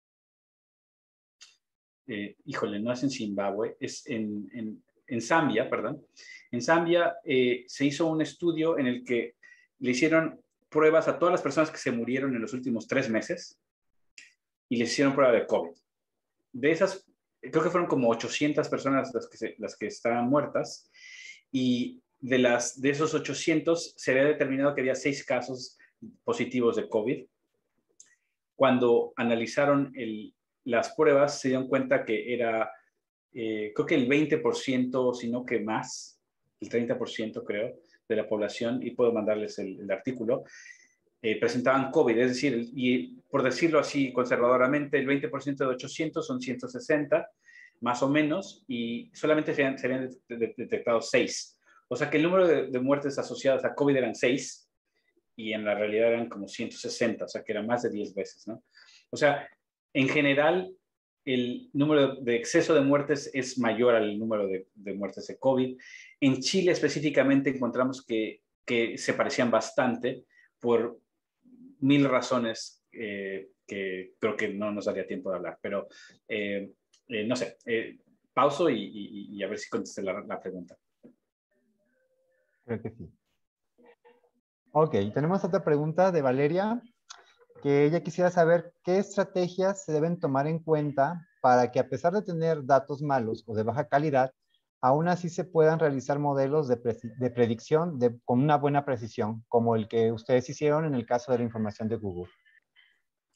eh, híjole, no es en Zimbabue, es en, en, en Zambia, perdón. En Zambia eh, se hizo un estudio en el que le hicieron pruebas a todas las personas que se murieron en los últimos tres meses y les hicieron prueba de COVID. De esas, creo que fueron como ochocientas personas las que, se, las que estaban muertas, y de, las, de esos ochocientos se había determinado que había seis casos positivos de COVID. Cuando analizaron el, las pruebas, se dieron cuenta que era, eh, creo que el veinte por ciento, sino que más, el treinta por ciento creo, de la población, y puedo mandarles el, el artículo, eh, presentaban COVID, es decir, y por decirlo así conservadoramente, el veinte por ciento de ochocientos son ciento sesenta, más o menos, y solamente se habían, se habían detectado seis. O sea que el número de, de muertes asociadas a COVID eran seis, y en la realidad eran como ciento sesenta, o sea que era más de diez veces, ¿no? O sea, en general, el número de exceso de muertes es mayor al número de, de muertes de COVID. En Chile específicamente encontramos que, que se parecían bastante por mil razones eh, que creo que no nos daría tiempo de hablar, pero eh, eh, no sé, eh, pauso y, y, y a ver si contesté la, la pregunta. Creo que sí. Ok, tenemos otra pregunta de Valeria, que ella quisiera saber qué estrategias se deben tomar en cuenta para que, a pesar de tener datos malos o de baja calidad, aún así se puedan realizar modelos de, pre de predicción de, con una buena precisión, como el que ustedes hicieron en el caso de la información de Google.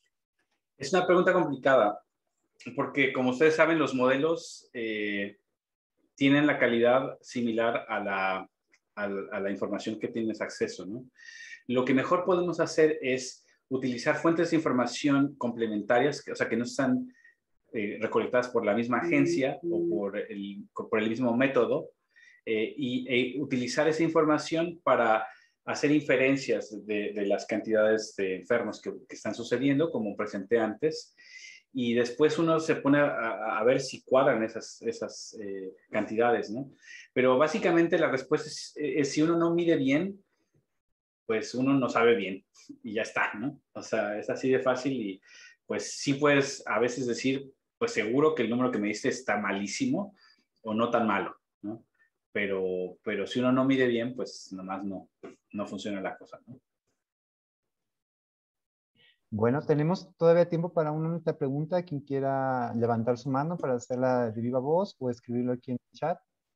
Es una pregunta complicada, porque como ustedes saben, los modelos eh, tienen la calidad similar a la, a, a la información que tienes acceso, ¿no? Lo que mejor podemos hacer es utilizar fuentes de información complementarias, o sea, que no están eh, recolectadas por la misma agencia o por el, por el mismo método, eh, y e utilizar esa información para hacer inferencias de, de las cantidades de enfermos que, que están sucediendo, como presenté antes, y después uno se pone a, a ver si cuadran esas, esas eh, cantidades, ¿no? Pero básicamente la respuesta es, es si uno no mide bien, pues uno no sabe bien y ya está, ¿no? O sea, es así de fácil y pues sí puedes a veces decir, pues seguro que el número que me diste está malísimo o no tan malo, ¿no? Pero, pero si uno no mide bien, pues nomás no, no funciona la cosa, ¿no? Bueno, tenemos todavía tiempo para una única pregunta. Quien quiera levantar su mano para hacerla de viva voz o escribirlo aquí en el chat.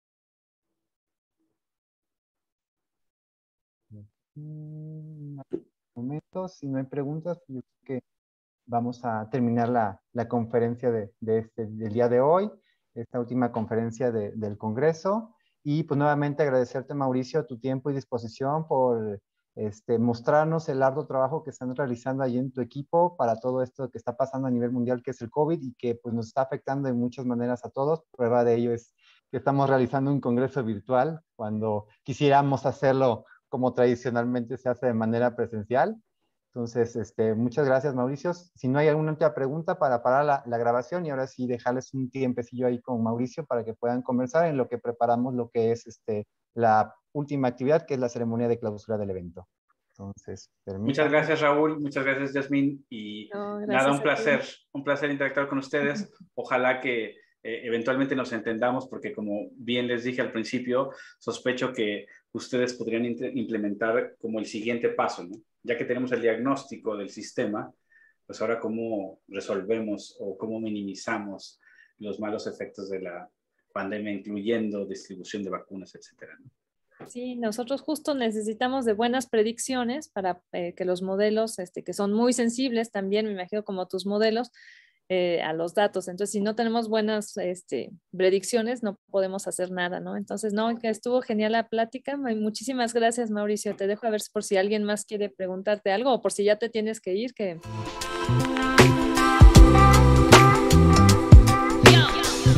Un momento, si no hay preguntas, yo creo que vamos a terminar la, la conferencia de, de este, del día de hoy, esta última conferencia de, del Congreso. Y pues nuevamente agradecerte, Mauricio, tu tiempo y disposición por este, mostrarnos el arduo trabajo que están realizando allí en tu equipo para todo esto que está pasando a nivel mundial, que es el COVID, y que pues nos está afectando de muchas maneras a todos. Prueba de ello es que estamos realizando un congreso virtual cuando quisiéramos hacerlo como tradicionalmente se hace de manera presencial. Entonces, este, muchas gracias, Mauricio. Si no hay alguna otra pregunta para parar la, la grabación y ahora sí dejarles un tiempecillo ahí con Mauricio para que puedan conversar en lo que preparamos lo que es este, la última actividad, que es la ceremonia de clausura del evento. Entonces, permítanme. Muchas gracias, Raúl. Muchas gracias, Yasmín. Y no, nada, un placer, un placer interactuar con ustedes. Ojalá que eh, eventualmente nos entendamos, porque como bien les dije al principio, sospecho que ustedes podrían implementar como el siguiente paso, ¿no? Ya que tenemos el diagnóstico del sistema, pues ahora cómo resolvemos o cómo minimizamos los malos efectos de la pandemia, incluyendo distribución de vacunas, etcétera, ¿no? Sí, nosotros justo necesitamos de buenas predicciones para eh, que los modelos, este, que son muy sensibles también, me imagino como tus modelos, eh, a los datos. Entonces, si no tenemos buenas este, predicciones, no podemos hacer nada, ¿no? Entonces, no, que estuvo genial la plática. Muchísimas gracias, Mauricio. Te dejo a ver por si alguien más quiere preguntarte algo o por si ya te tienes que ir, que